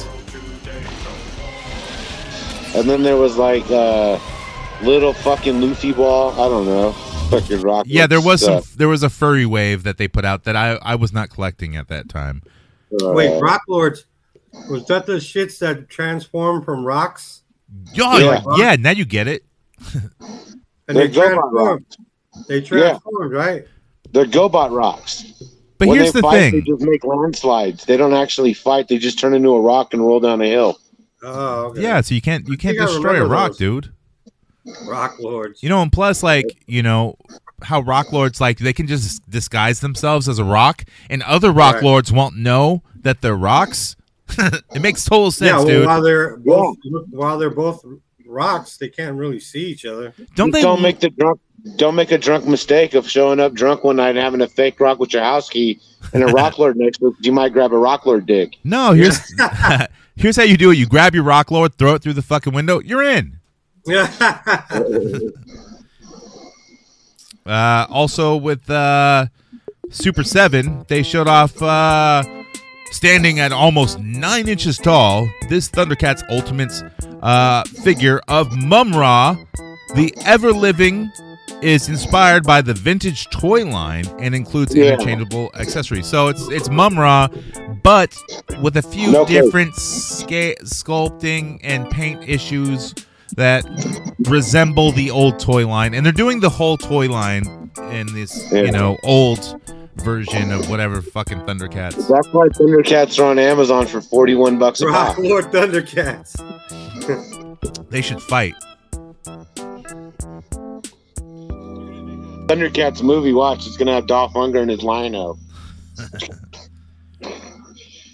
And then there was like little fucking Luffy ball. I don't know. Fucking Rock. Yeah, there was stuff. there was a furry wave that they put out that I was not collecting at that time. Wait, Rock Lords, was that the shits that transform from rocks? Yeah, now you get it. And They're they GoBot transformed. They transformed, right? They're GoBot rocks. But When here's they the fight, thing. they just make landslides. They don't actually fight. They just turn into a rock and roll down a hill. Oh, okay. Yeah, so you can't think I destroy a remember rock, those. dude. Rock Lords. And plus, like, how Rock Lords, like, they can just disguise themselves as a rock, and other Rock Right. Lords won't know that they're rocks. It makes total sense, Yeah, well, dude. while they're both rocks, they can't really see each other. Don't Make a drunk mistake of showing up drunk one night and having a fake rock with your house key and a Rock Lord next to it. You might grab a Rock Lord dick. No, here's how you do it. You grab your Rock Lord, throw it through the fucking window. You're in. Also with Super 7, they showed off standing at almost 9 inches tall, this Thundercats Ultimates figure of Mumra, the ever-living, is inspired by the vintage toy line and includes interchangeable accessories. So it's Mumra, but with a few different sculpting and paint issues that resemble the old toy line. And they're doing the whole toy line in this, old version of whatever fucking Thundercats. That's why Thundercats are on Amazon for $41 a Rock pop. Lord Thundercats. They should fight. Thundercats movie, watch. It's gonna have Dolph Lundgren as Lino.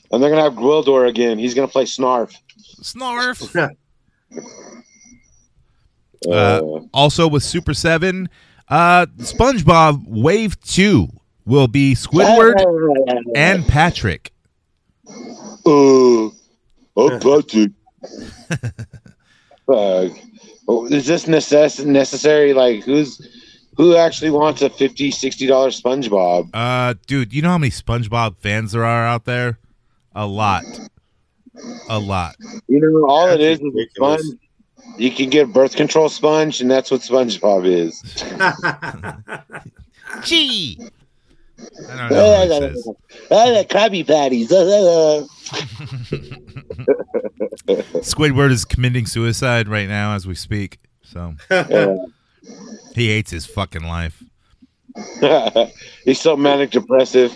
And they're gonna have Gwildor again. He's gonna play Snarf. Snarf. Also with Super 7, SpongeBob Wave 2 will be Squidward and Patrick. I'm Patrick. Is this necessary? Like, who actually wants a $50, $60 SpongeBob? Dude, you know how many SpongeBob fans there are out there? A lot. You know, all it is a sponge. You can get birth control sponge, and that's what SpongeBob is. Gee. I don't know what it says. The Krabby Patties. Squidward is committing suicide right now as we speak. So he hates his fucking life. He's so manic depressive.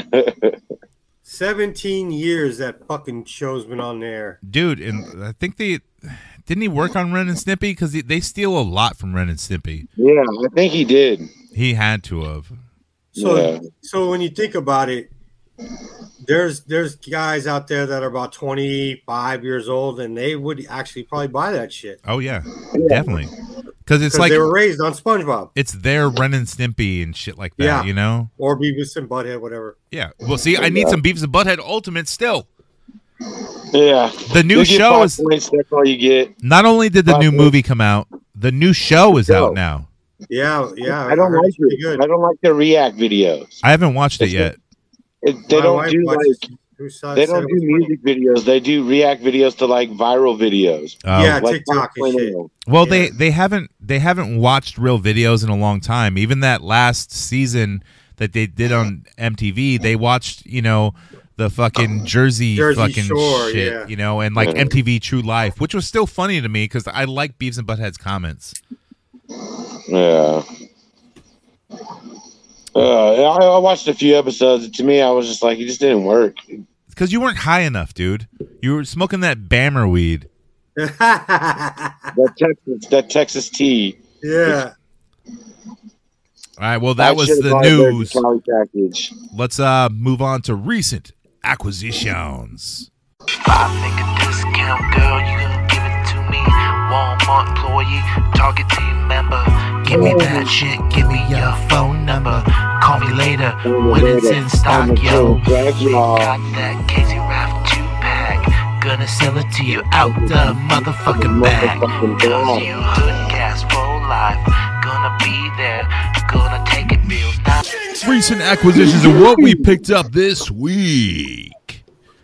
17 years that fucking show's been on there. Dude, and I think didn't he work on Ren and Snippy? Because they steal a lot from Ren and Snippy. Yeah, I think he did. He had to have. So when you think about it, there's guys out there that are about 25 years old, and they would actually probably buy that shit. Oh yeah. Definitely. Because it's like they were raised on SpongeBob. It's their Ren and Stimpy and shit like that, you know? Or Beavis and Butthead, whatever. Yeah. Well, see, I need some Beavis and Butthead Ultimate still. Yeah. The new show is... That's all you get. Not only did the new movie come out, the new show is out now. Yeah. I don't like it. I don't like the react videos. I haven't watched it yet. They don't do music videos. They do react videos to like viral videos. Yeah, like TikTok and shit. Well, they haven't watched real videos in a long time. Even that last season that they did on MTV, they watched, you know, the fucking Jersey fucking Shore, shit, you know, and like MTV True Life, which was still funny to me because I like Beavis and Butthead's comments. Yeah. I watched a few episodes. To me, I was just like, it just didn't work. Because you weren't high enough, dude. You were smoking that Bammer weed. that Texas tea. Yeah. All right. Well, that was the news. Let's move on to recent acquisitions. $5 discount, girl. You gonna give it to me? Walmart employee, Target team member. Give me that shit. Give me your phone number. Call me later when it's in stock, yo. Got that Casey Raft 2-pack. Gonna sell it to you out the motherfucking bag. Cause you Hoodcast for life. Gonna be there. Gonna take it real nice. Recent acquisitions of what we picked up this week.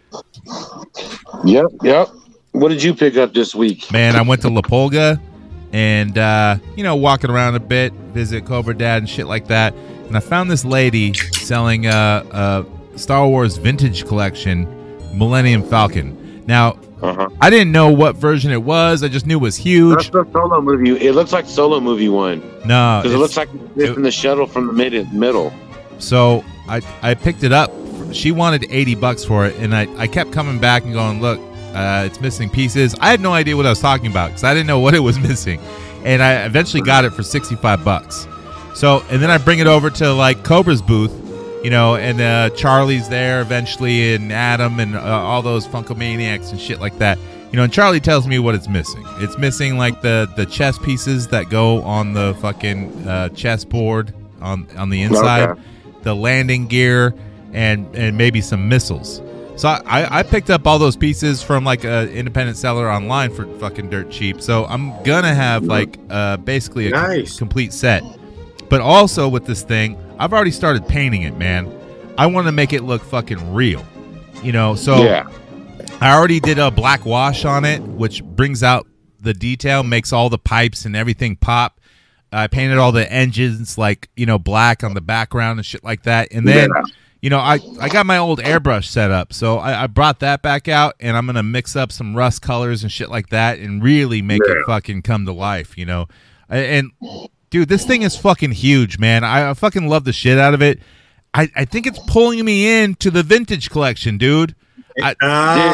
Yep. What did you pick up this week? Man, I went to La Pulga and, walking around a bit, visit Cobra Dad and shit like that. And I found this lady selling a Star Wars vintage collection, Millennium Falcon. Now, I didn't know what version it was. I just knew it was huge. That's the Solo movie. It looks like Solo movie 1. No. Because it looks like it's in the shuttle from the middle. So I picked it up. She wanted $80 for it. And I kept coming back and going, look, it's missing pieces. I had no idea what I was talking about because I didn't know what it was missing. And I eventually got it for $65. So, and then I bring it over to like Cobra's booth, you know, and Charlie's there eventually, and Adam and all those Funkomaniacs and shit like that. You know, and Charlie tells me what it's missing. It's missing like the chess pieces that go on the fucking chessboard on the inside, the landing gear, and maybe some missiles. So I picked up all those pieces from like an independent seller online for fucking dirt cheap. So I'm gonna have like basically a complete set. But also with this thing, I've already started painting it, man. I want to make it look fucking real, you know. So I already did a black wash on it, which brings out the detail, makes all the pipes and everything pop. I painted all the engines like, you know, black on the background and shit like that. And then you know, I got my old airbrush set up, so I brought that back out, and I'm going to mix up some rust colors and shit like that and really make it fucking come to life, you know. And, dude, this thing is fucking huge, man. I fucking love the shit out of it. I think it's pulling me into the vintage collection, dude. Dude,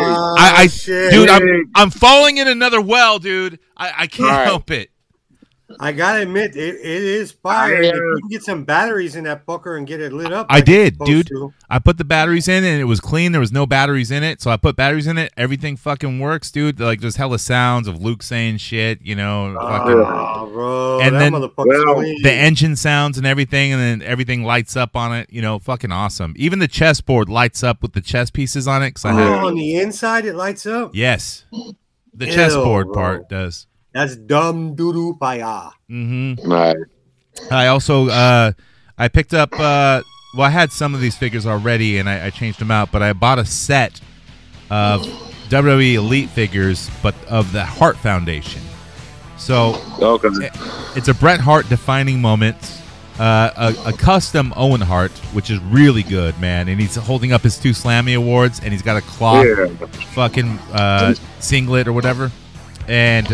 I'm falling in another well, dude. I can't help it. I gotta admit, it is fire. If you can get some batteries in that fucker and get it lit up. I did, dude. I put the batteries in and it was clean. There was no batteries in it, so I put batteries in it. Everything fucking works, dude. Like there's hella sounds of Luke saying shit, you know. Bro, and then the engine sounds and everything, and then everything lights up on it. You know, fucking awesome. Even the chessboard lights up with the chess pieces on it. On the inside, it lights up. Yes, the chessboard part does. That's dumb doo-doo paya. Mm-hmm. Right. I also I picked up well, I had some of these figures already and I changed them out, but I bought a set of WWE Elite figures, but of the Hart Foundation. So it's a Bret Hart defining moment, a custom Owen Hart, which is really good, man. And he's holding up his 2 Slammy Awards, and he's got a cloth fucking singlet or whatever. And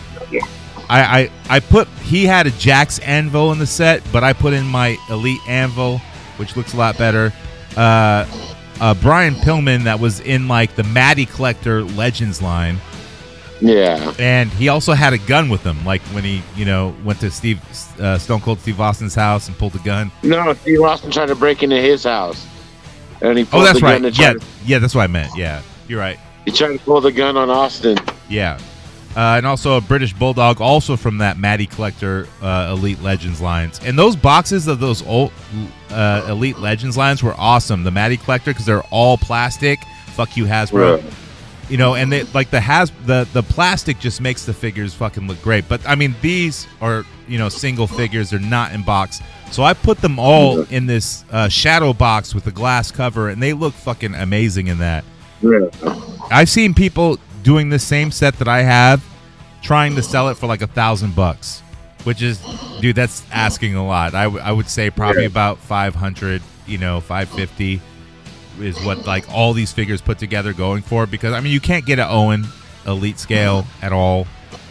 I put, he had a Jax Anvil in the set, but I put in my Elite Anvil, which looks a lot better. Brian Pillman that was in like the Matty Collector Legends line. Yeah. And he also had a gun with him, like when he, you know, went to Stone Cold Steve Austin's house and pulled a gun. No, Steve Austin tried to break into his house. And he pulled that's the right. gun. Yeah, that's what I meant. Yeah, you're right. He tried to pull the gun on Austin. Yeah. And also a British Bulldog, also from that Matty Collector Elite Legends lines. And those boxes of those old Elite Legends lines were awesome. The Matty Collector, because they're all plastic. Fuck you, Hasbro. Yeah. You know, and they like the plastic just makes the figures fucking look great. But I mean, these are, you know, single figures. They're not in box. So I put them all in this shadow box with the glass cover, and they look fucking amazing in that. Yeah. I've seen people doing the same set that I have, trying to sell it for like $1,000, which is, dude, that's asking a lot. I would say probably about 500, you know, 550 is what like all these figures put together going for, because I mean you can't get an Owen Elite scale at all.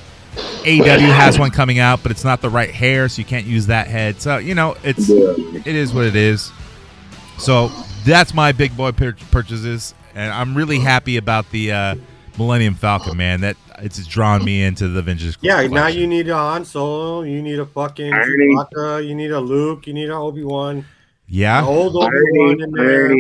AEW has one coming out, but it's not the right hair, so you can't use that head. So you know it is what it is. So that's my big boy purchases, and I'm really happy about the Millennium Falcon, man. That it's drawn me into the vintage. Yeah, now you need a Han Solo, you need a fucking Chewbacca, you need a Luke, you need an Obi-Wan. Yeah, old Obi-Wan in there.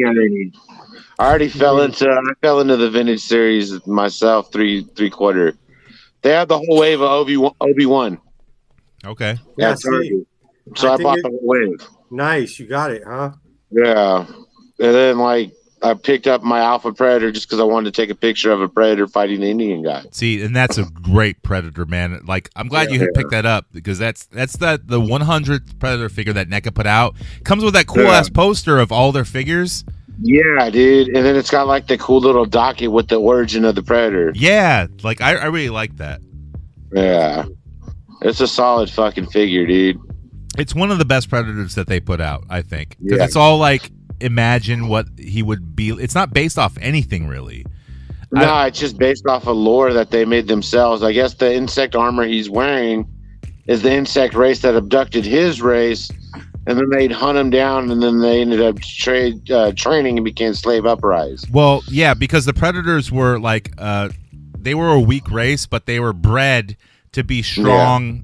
I fell into the vintage series myself. Three quarter. They had the whole wave of Obi-Wan. Okay. Yeah. So I bought the whole wave. Nice, you got it, huh? Yeah, and then like I picked up my Alpha Predator just because I wanted to take a picture of a Predator fighting the Indian guy. See, and that's a great Predator, man. Like, I'm glad you picked that up, because that's the 100th Predator figure that NECA put out. Comes with that cool ass poster of all their figures. Yeah, dude. And then it's got like the cool little docket with the origin of the Predator. Yeah, like I really like that. Yeah, it's a solid fucking figure, dude. It's one of the best Predators that they put out, I think, because it's all like, imagine what he would be. It's not based off anything really. No, it's just based off a lore that they made themselves. I guess the insect armor he's wearing is the insect race that abducted his race, and then they'd hunt him down, and then they ended up training and became slave uprise. Well, yeah, because the Predators were like they were a weak race, but they were bred to be strong.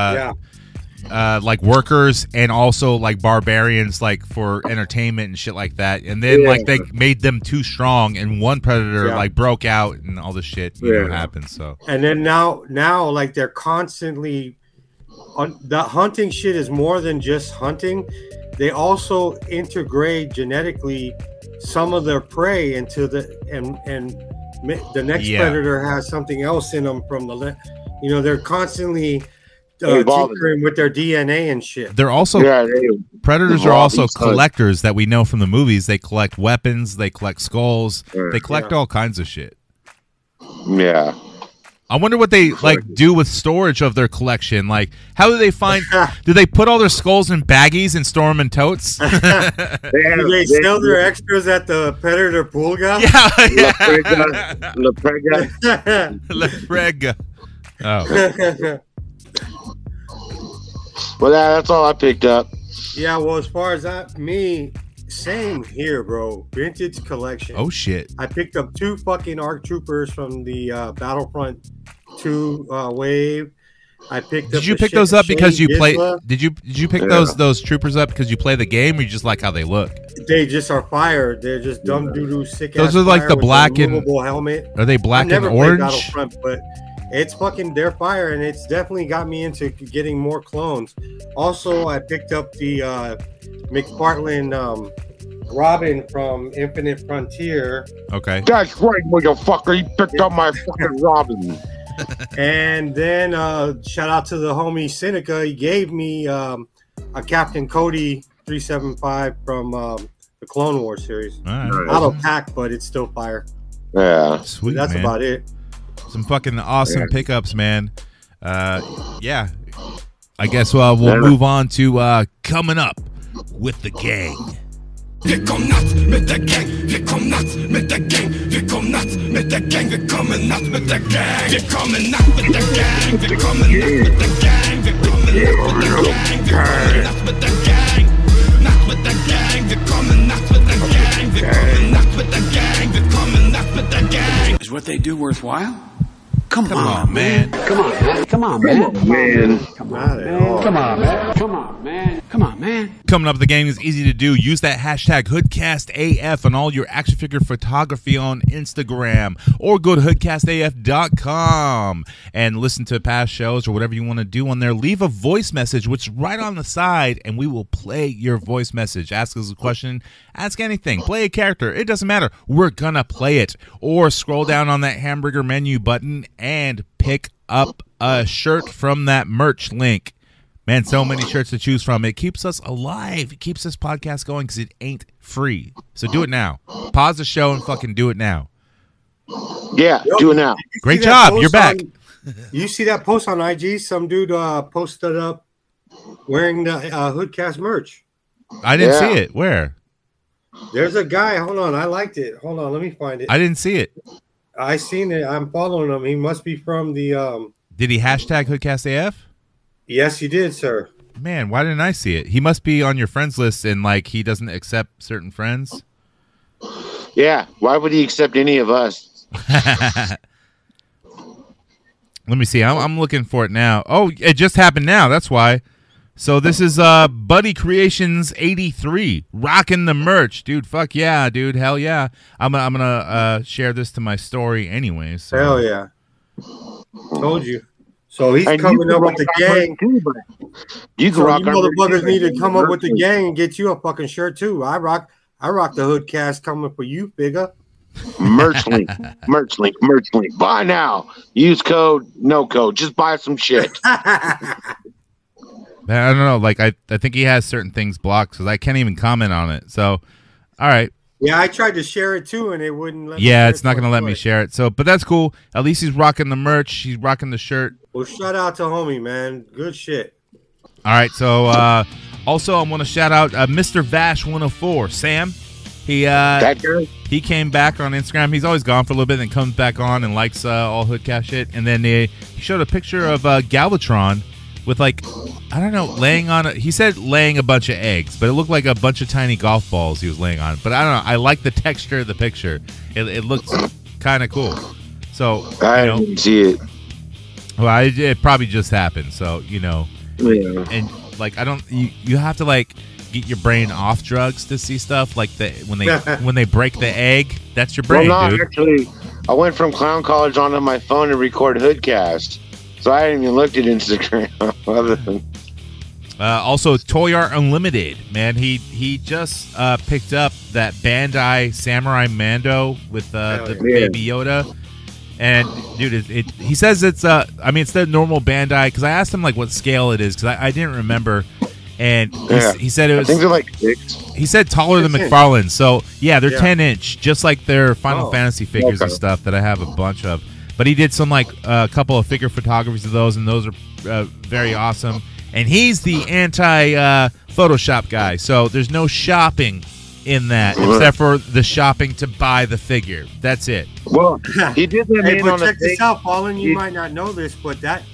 Like workers, and also like barbarians, like for entertainment and shit like that. And then like they made them too strong, and one Predator like broke out, and all this shit happened. So and then now like they're constantly the hunting shit is more than just hunting. They also integrate genetically some of their prey into the and the next Predator has something else in them from the they're constantly tinkering with their DNA and shit. They're also Predators are also collectors that we know from the movies. They collect weapons, they collect skulls, they collect all kinds of shit. Yeah. I wonder what they like do with storage of their collection. Like, how do they find? Do they put all their skulls in baggies and store them in totes? Do they sell their extras at the Predator pool guy? Yeah. La Prega. La Prega. Oh. Well, that's all I picked up. Yeah, well, as far as that, same here, bro. Vintage collection. Oh, shit. I picked up 2 fucking ARC Troopers from the Battlefront 2 wave. I picked up. Did you pick those up because you play? Did you pick those troopers up because you play the game, or you just like how they look? They just are fire. They're just dumb doo-doo sick. Those are like the black and helmet. Are they black and orange? Battlefront, but it's fucking they're fire, and it's definitely got me into getting more clones. Also, I picked up the McFarlane Robin from Infinite Frontier. Okay, that's right, motherfucker. He picked up my fucking Robin. And then shout out to the homie Seneca. He gave me a Captain Cody 375 from the Clone Wars series. Right. Out of pack, but it's still fire. Yeah, sweet. That's man. About it. Some fucking awesome pickups, man. Yeah. I guess we'll move on to coming up with the gang. Wir kommen nachts mit der Gang, wir kommen nachts mit der Gang, wir kommen nachts mit der Gang, wir kommen nachts mit der Gang, wir kommen nachts mit der Gang, wir kommen nachts mit der Gang, wir kommen nachts mit der Gang, wir kommen nachts mit der Gang, wir kommen nachts mit der Gang, wir kommen nachts mit der Gang, wir kommen nachts mit der Gang. Is what they do worthwhile? Come on, man. Come on, man. Come on, man. Come on, man. Come on, man. Come on, man. Come on, man. Coming up with the game is easy to do. Use that hashtag HoodCastAF on all your action figure photography on Instagram, or go to HoodCastAF.com and listen to past shows or whatever you want to do on there. Leave a voice message, which is right on the side, and we will play your voice message. Ask us a question. Ask anything. Play a character. It doesn't matter. We're going to play it. Or scroll down on that hamburger menu button and pick up a shirt from that merch link. Man, so many shirts to choose from. It keeps us alive. It keeps this podcast going because it ain't free. So do it now. Pause the show and fucking do it now. Yeah, do it now. Great job. You're back. You see that post on IG? Some dude posted up wearing the Hoodcast merch. I didn't see it. Where? There's a guy. Hold on. I liked it. Hold on. Let me find it. I didn't see it. I seen it. I'm following him. He must be from the. Did he hashtag HoodCastAF? Yes, he did, sir. Man, why didn't I see it? He must be on your friends list and like he doesn't accept certain friends. Yeah, why would he accept any of us? Let me see. I'm looking for it now. Oh, it just happened now. That's why. So this is Buddy Creations 83 rocking the merch, dude. Fuck yeah, dude. Hell yeah. I'm gonna share this to my story anyway. So. Hell yeah. Told you. So he's coming up with the gang. You motherfuckers need to come up with the gang and get you a fucking shirt too. I rock the Hoodcast coming for you, bigger. Merch link. Buy now. Use code, no code. Just buy some shit. Man, I don't know. Like I think he has certain things blocked because I can't even comment on it. So, all right. Yeah, I tried to share it too, and it wouldn't let me. Yeah, it's not going to let me share it. So, but that's cool. At least he's rocking the merch. He's rocking the shirt. Well, shout out to homie, man. Good shit. All right. So, also, I want to shout out Mr. Vash 104, Sam. He came back on Instagram. He's always gone for a little bit, and then comes back on and likes all Hoodcast shit. And then he showed a picture of Galvatron with like, I don't know, laying on he said laying a bunch of eggs, but it looked like a bunch of tiny golf balls he was laying on. But I don't know. I like the texture of the picture. It looks kind of cool. So I didn't see it. Well, it probably just happened. So yeah. And like you have to like get your brain off drugs to see stuff like when they break the egg. That's your brain, dude. Actually, I went from clown college onto my phone to record Hoodcast. So I hadn't even looked at Instagram. Other than also, Toy Art Unlimited, man. He just picked up that Bandai Samurai Mando with the Baby Yoda, and dude, he says it's it's the normal Bandai because I asked him like what scale it is because I didn't remember, and he said it was. I think they're like 6. He said taller than McFarlane, so yeah, they're 10-inch, just like their Final Fantasy figures and stuff that I have a bunch of. But he did some like a couple of figure photographies of those, and those are very awesome. And he's the anti-Photoshop guy, so there's no shopping in that except for the shopping to buy the figure. That's it. Well, he did that. Hey, but check this out, Fallen. You might not know this, but that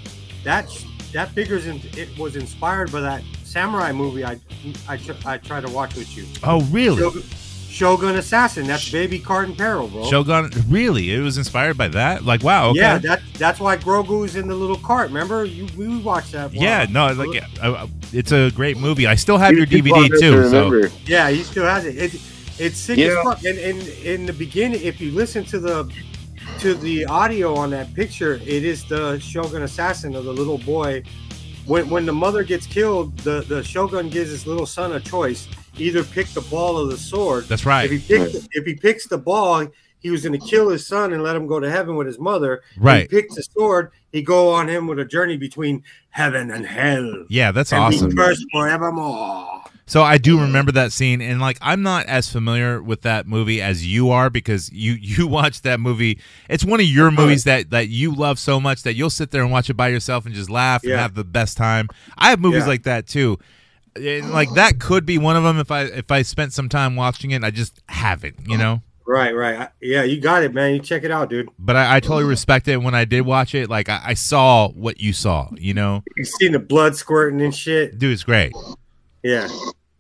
it was inspired by that samurai movie I tried to watch with you. Oh, really? Shogun Assassin. That's Baby Card in Peril, bro. Shogun, really? It was inspired by that? Like, wow. Okay. Yeah, That's why Grogu's in the little cart. Remember, we watched that. Yeah, no, like it's a great movie. I still have your DVD too. So yeah, he still has it. It's sick as fuck. And in the beginning, if you listen to the audio on that picture, it is the Shogun assassin of the little boy. When the mother gets killed, the Shogun gives his little son a choice: either pick the ball or the sword. That's right. If he picks the ball, he was going to kill his son and let him go to heaven with his mother. Right. If he picks the sword, he go on him with a journey between heaven and hell. Yeah, that's and awesome. Be cursed forevermore. So I do remember that scene, and like I'm not as familiar with that movie as you are because you watched that movie. It's one of your movies that you love so much that you'll sit there and watch it by yourself and just laugh and have the best time. I have movies like that too. And like that could be one of them if I spent some time watching it. I just haven't, you know. Right. Yeah, you got it, man. You check it out, dude. But I totally respect it. When I did watch it, like I saw what you saw, you know. You seen the blood squirting and shit. Dude, it's great. Yeah.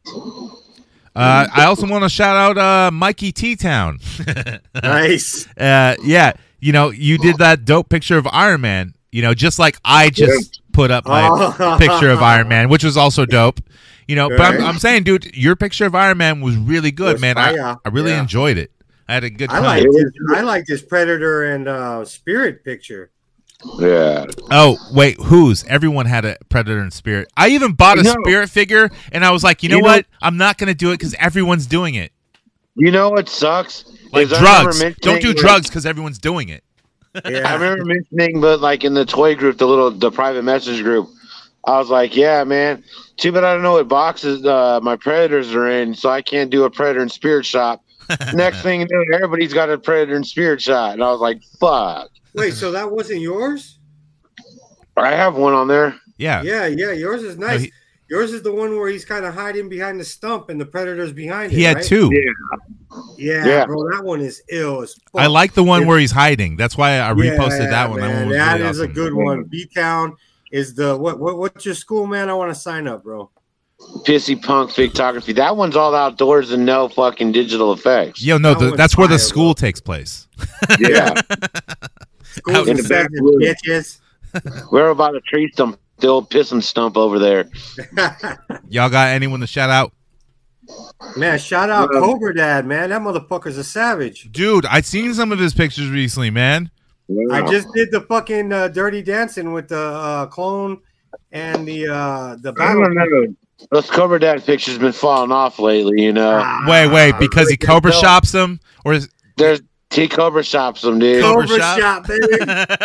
I also want to shout out Mikey T-Town. Nice. Yeah, you know, you did that dope picture of Iron Man, you know, just like I just put up my picture of Iron Man, which was also dope. You know, but I'm saying, dude, your picture of Iron Man was really good, man. I really enjoyed it. I had a good time. I like this Predator and Spirit picture. Yeah. Oh, wait, whose? Everyone had a Predator and Spirit. I even bought a Spirit figure, and I was like, you know what? I'm not going to do it because everyone's doing it. You know what sucks? Like drugs. Don't do drugs because everyone's doing it. Yeah. I remember mentioning, but like in the toy group, the private message group, I was like, yeah, man, too bad I don't know what boxes my Predators are in, so I can't do a Predator and Spirit shop. Next thing you know, everybody's got a Predator and Spirit shot. And I was like, fuck. Wait, so that wasn't yours? I have one on there. Yeah. Yeah. Yours is nice. Yours is the one where he's kind of hiding behind the stump and the Predator's behind him. He had two. Yeah, bro, that one is ill as fuck. I like the one where he's hiding. That's why I reposted that one. Man, That one was that really is awesome. a good one. B-Town is the what's your school, man? I want to sign up, bro. Pissy Punk Photography. That one's all outdoors and no fucking digital effects. Yo, no, that's where the school takes place. Yeah. Schools in the back, bitches. We're about a tree stump, the old pissing stump over there. Y'all got anyone to shout out? Man, shout out Cobra Dad, man. That motherfucker's a savage. Dude, I've seen some of his pictures recently, man. I just did the fucking Dirty Dancing with the clone and the battle. I don't know. Those Cobra Dad pictures been falling off lately, you know. Wait, because he Cobra shops them? Or is there's T Cobra shops them, dude. Cobra shop, baby.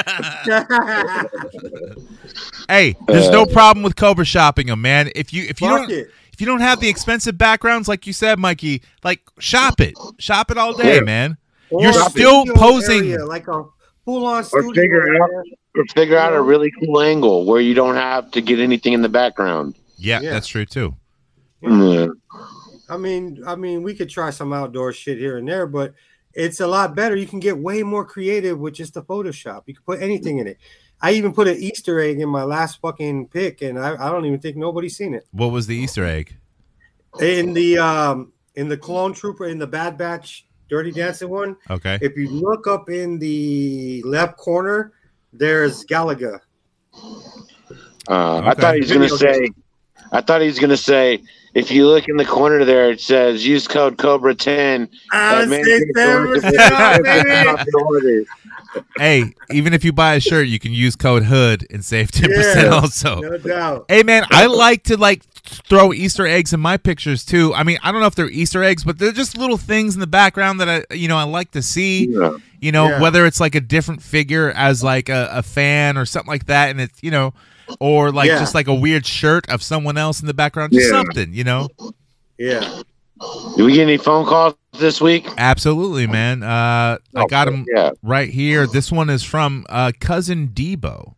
Hey, there's no problem with Cobra shopping them, man. If you don't have the expensive backgrounds like you said, Mikey, like shop it all day, man. Or you're still posing area, like a full-on Or studio. figure out a really cool angle where you don't have to get anything in the background. Yeah, that's true too. Yeah. I mean, we could try some outdoor shit here and there, but it's a lot better. You can get way more creative with just the Photoshop. You can put anything in it. I even put an Easter egg in my last fucking pic, and I don't even think nobody's seen it. What was the Easter egg? In the Clone Trooper, in the Bad Batch Dirty Dancing one. Okay. If you look up in the left corner, there's Galaga. I thought he was gonna say, if you look in the corner there, it says use code Cobra 10. Hey, even if you buy a shirt, you can use code HOOD and save 10% also. No doubt. Hey man, I like to throw Easter eggs in my pictures too. I mean, I don't know if they're Easter eggs, but they're just little things in the background that I like to see. Yeah. You know, whether it's like a different figure as like a fan or something like that, and it's or like just like a weird shirt of someone else in the background, just something, Yeah. Did we get any phone calls this week? Absolutely, man. I got them right here. This one is from cousin Debo.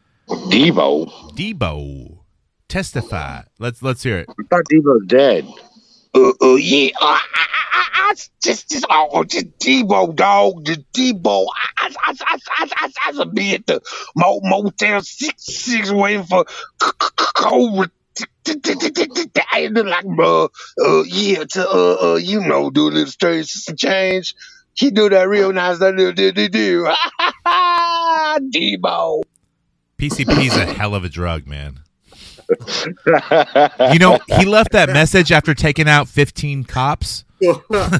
Debo. Testify. Let's hear it. I thought Debo's dead. Yeah. Just Debo, dog. Just Debo. I be at the Motel 6 waiting for Cobra. Like, bro, do a little straight change. He do that real nice, that little do. Debo. PCP's a hell of a drug, man. You know, he left that message after taking out 15 cops. And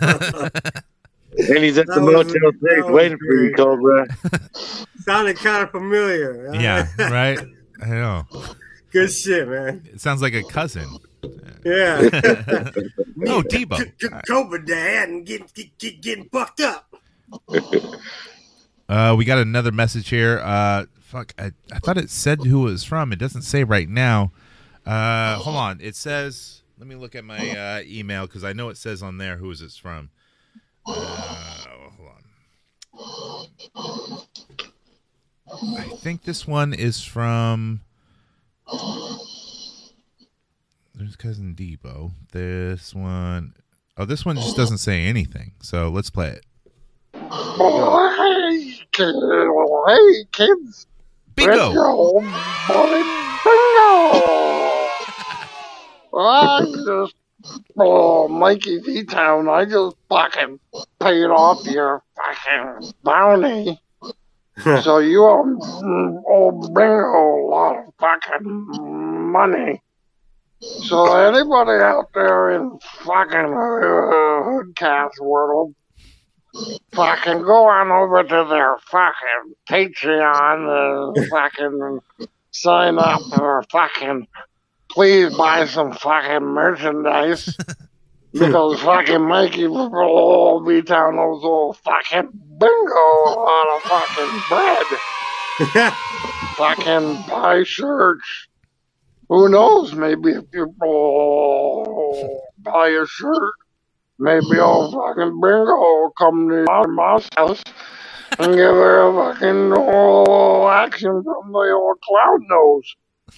he's at the Motel 6 waiting for you, Cobra. Sounded kind of familiar. Yeah, right? I know. Good shit, man. It sounds like a cousin. Yeah. No, Debo. Cobra Dad and getting fucked up. We got another message here. Fuck, I thought it said who it was from. It doesn't say right now. Hold on. It says, let me look at my email because I know it says on there who it's from. Hold on. I think this one is from... There's Cousin Debo. This one... Oh, this one just doesn't say anything. So let's play it. Hey, kids. Bingo! Mikey V-Town, I just fucking paid off your fucking bounty. So you owe Bingo a lot of fucking money. So anybody out there in fucking Hoodcast world, fucking go on over to their fucking Patreon and fucking sign up for fucking, please buy some fucking merchandise. Because fucking Mikey V-Town knows old fucking Bingo a lot of fucking bread. Fucking buy shirts. Who knows? Maybe if you buy a shirt, maybe old fucking Bingo will come to my house and give her a fucking action from the old clown nose.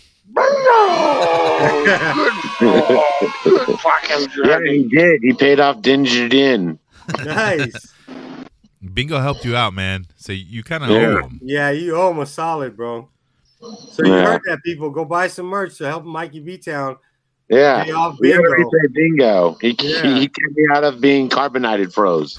Bingo! Good fucking journey. Yeah, he did. He paid off Ginger Din. Nice. Bingo helped you out, man. So you kind of owe him. Yeah, you owe him a solid, bro. So you heard that, people. Go buy some merch to help Mikey V-Town. Yeah. Pay off We Bingo. already said Bingo. He kept me out of being carbonated froze.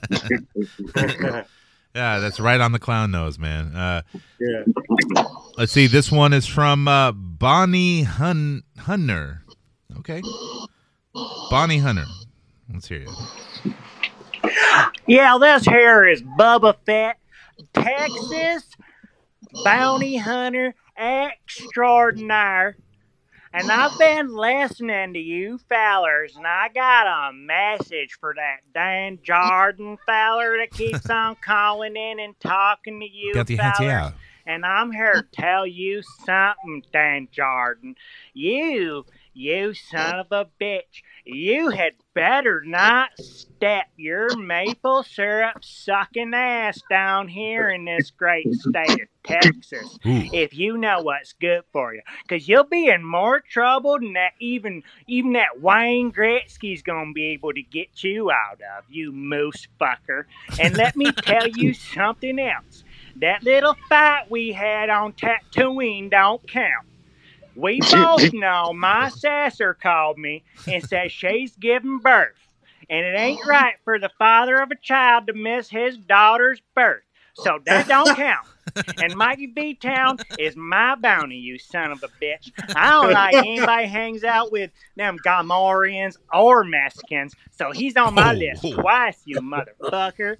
Yeah, that's right on the clown nose, man. Yeah. Let's see. This one is from Bonnie Hunter. Okay. Bonnie Hunter. Let's hear it. Yeah, this here is Bubba Fett, Texas bounty hunter extraordinaire. And I've been listening to you fellers, and I got a message for that Dan Jordan feller that keeps on calling in and talking to you fellers. And I'm here to tell you something, Dan Jordan. You son of a bitch. You had better not step your maple syrup sucking ass down here in this great state of Texas. If you know what's good for you. Because you'll be in more trouble than that even that Wayne Gretzky's going to be able to get you out of, you moose fucker. And let me tell you something else. That little fight we had on Tatooine don't count. We both know my sasser called me and said she's giving birth. And it ain't right for the father of a child to miss his daughter's birth. So that don't count. And Mikey V-Town is my bounty, you son of a bitch. I don't like anybody hangs out with them Gomorians or Mexicans. So he's on my list twice, you motherfucker.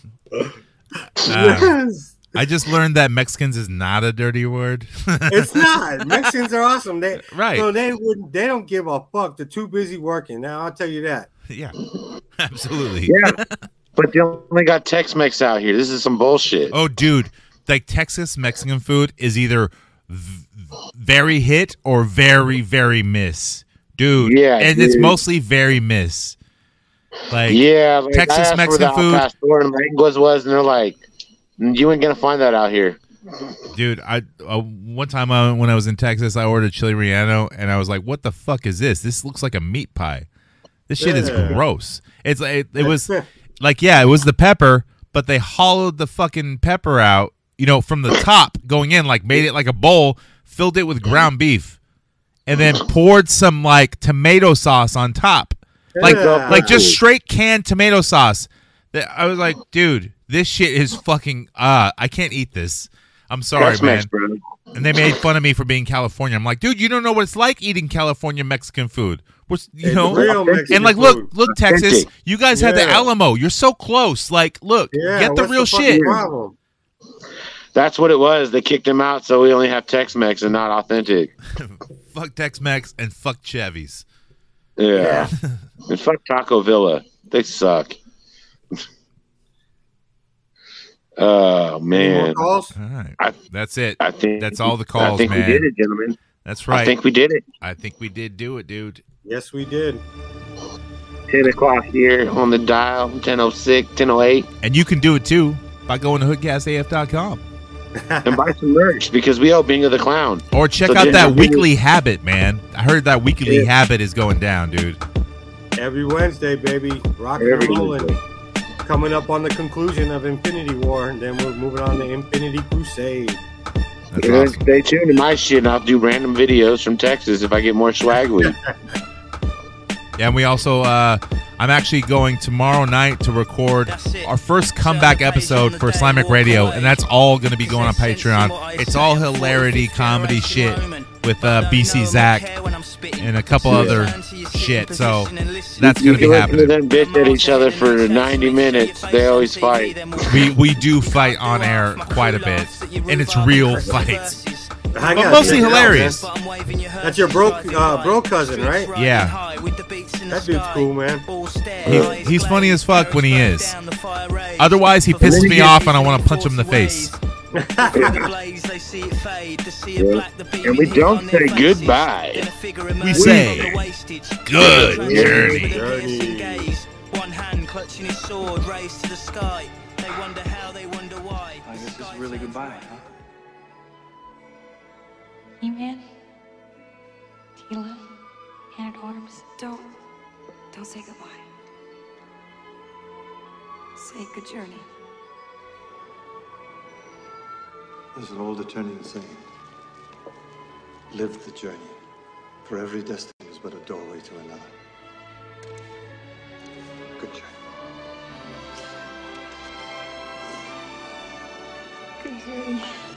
I just learned that Mexicans is not a dirty word. It's not. Mexicans are awesome. They don't give a fuck. They're too busy working. Now I'll tell you that. Yeah, absolutely. Yeah, but they only got Tex-Mex out here. This is some bullshit. Oh, dude, like Texas Mexican food is either very hit or very, very miss, dude. Yeah, and it's mostly very miss. Like Texas Mexican food. Al Pastor and Languas was, and they're like, you ain't gonna find that out here, dude. I one time when I was in Texas, I ordered chili relleno, and I was like, "What the fuck is this? This looks like a meat pie. This shit is gross." It's like it was like it was the pepper, but they hollowed the fucking pepper out, from the top going in, like made it like a bowl, filled it with ground beef, and then poured some like tomato sauce on top, like just straight canned tomato sauce. I was like, dude. This shit is fucking. I can't eat this. I'm sorry, Tex-Mex, man. bro. And they made fun of me for being California. I'm like, dude, you don't know what it's like eating California Mexican food. Real Mexican And like, food. look, Texas, Authentic. you guys had the Alamo. You're so close. Like, look, get the what's real fucking shit. problem? That's what it was. They kicked him out, so we only have Tex-Mex and not authentic. Fuck Tex-Mex and fuck Chevys. Yeah. And fuck Taco Villa. They suck. Oh, Any more man. calls? All right. I- That's it. I think That's all the calls, I think man. we did it, gentlemen. That's right. I think we did it. I think we did do it, dude. Yes, we did. 10 o'clock here on the dial, 10:06, 10:08. And you can do it too by going to HoodcastAF.com. And buy some merch because we owe Bingo the Clown. Or check So out that Ginger, weekly habit, man. I heard that weekly habit is going down, dude. Every Wednesday, baby. Rocking Every and rolling. Wednesday. Coming up on the conclusion of Infinity War, and then we're moving on to Infinity Crusade. That's Yeah, awesome. Stay tuned to my shit, and I'll do random videos from Texas if I get more swag week. Yeah, and we also, I'm actually going tomorrow night to record our first comeback episode for Islamic Radio, and that's all going to be going on Patreon. It's all hilarity, comedy shit with BC Zach and a couple other shit, so that's going to be Listen to happening. them bitch at each other for 90 minutes. They always fight. We do fight on air quite a bit, and it's real fights. I But gotta mostly check it out, hilarious. man. That's your bro cousin, right? Yeah. That dude's cool, man. He's funny as fuck when he is. Otherwise, he pisses me off and I want to punch him in the face. And we don't say goodbye. We say good journey. One hand clutching his sword raised to the sky. They wonder how, they wonder why. I guess this is really goodbye, huh? E-Man, Tila, Man at Arms, don't say goodbye. Say good journey. There's an old Eternian saying, live the journey, for every destiny is but a doorway to another. Good journey. Good journey.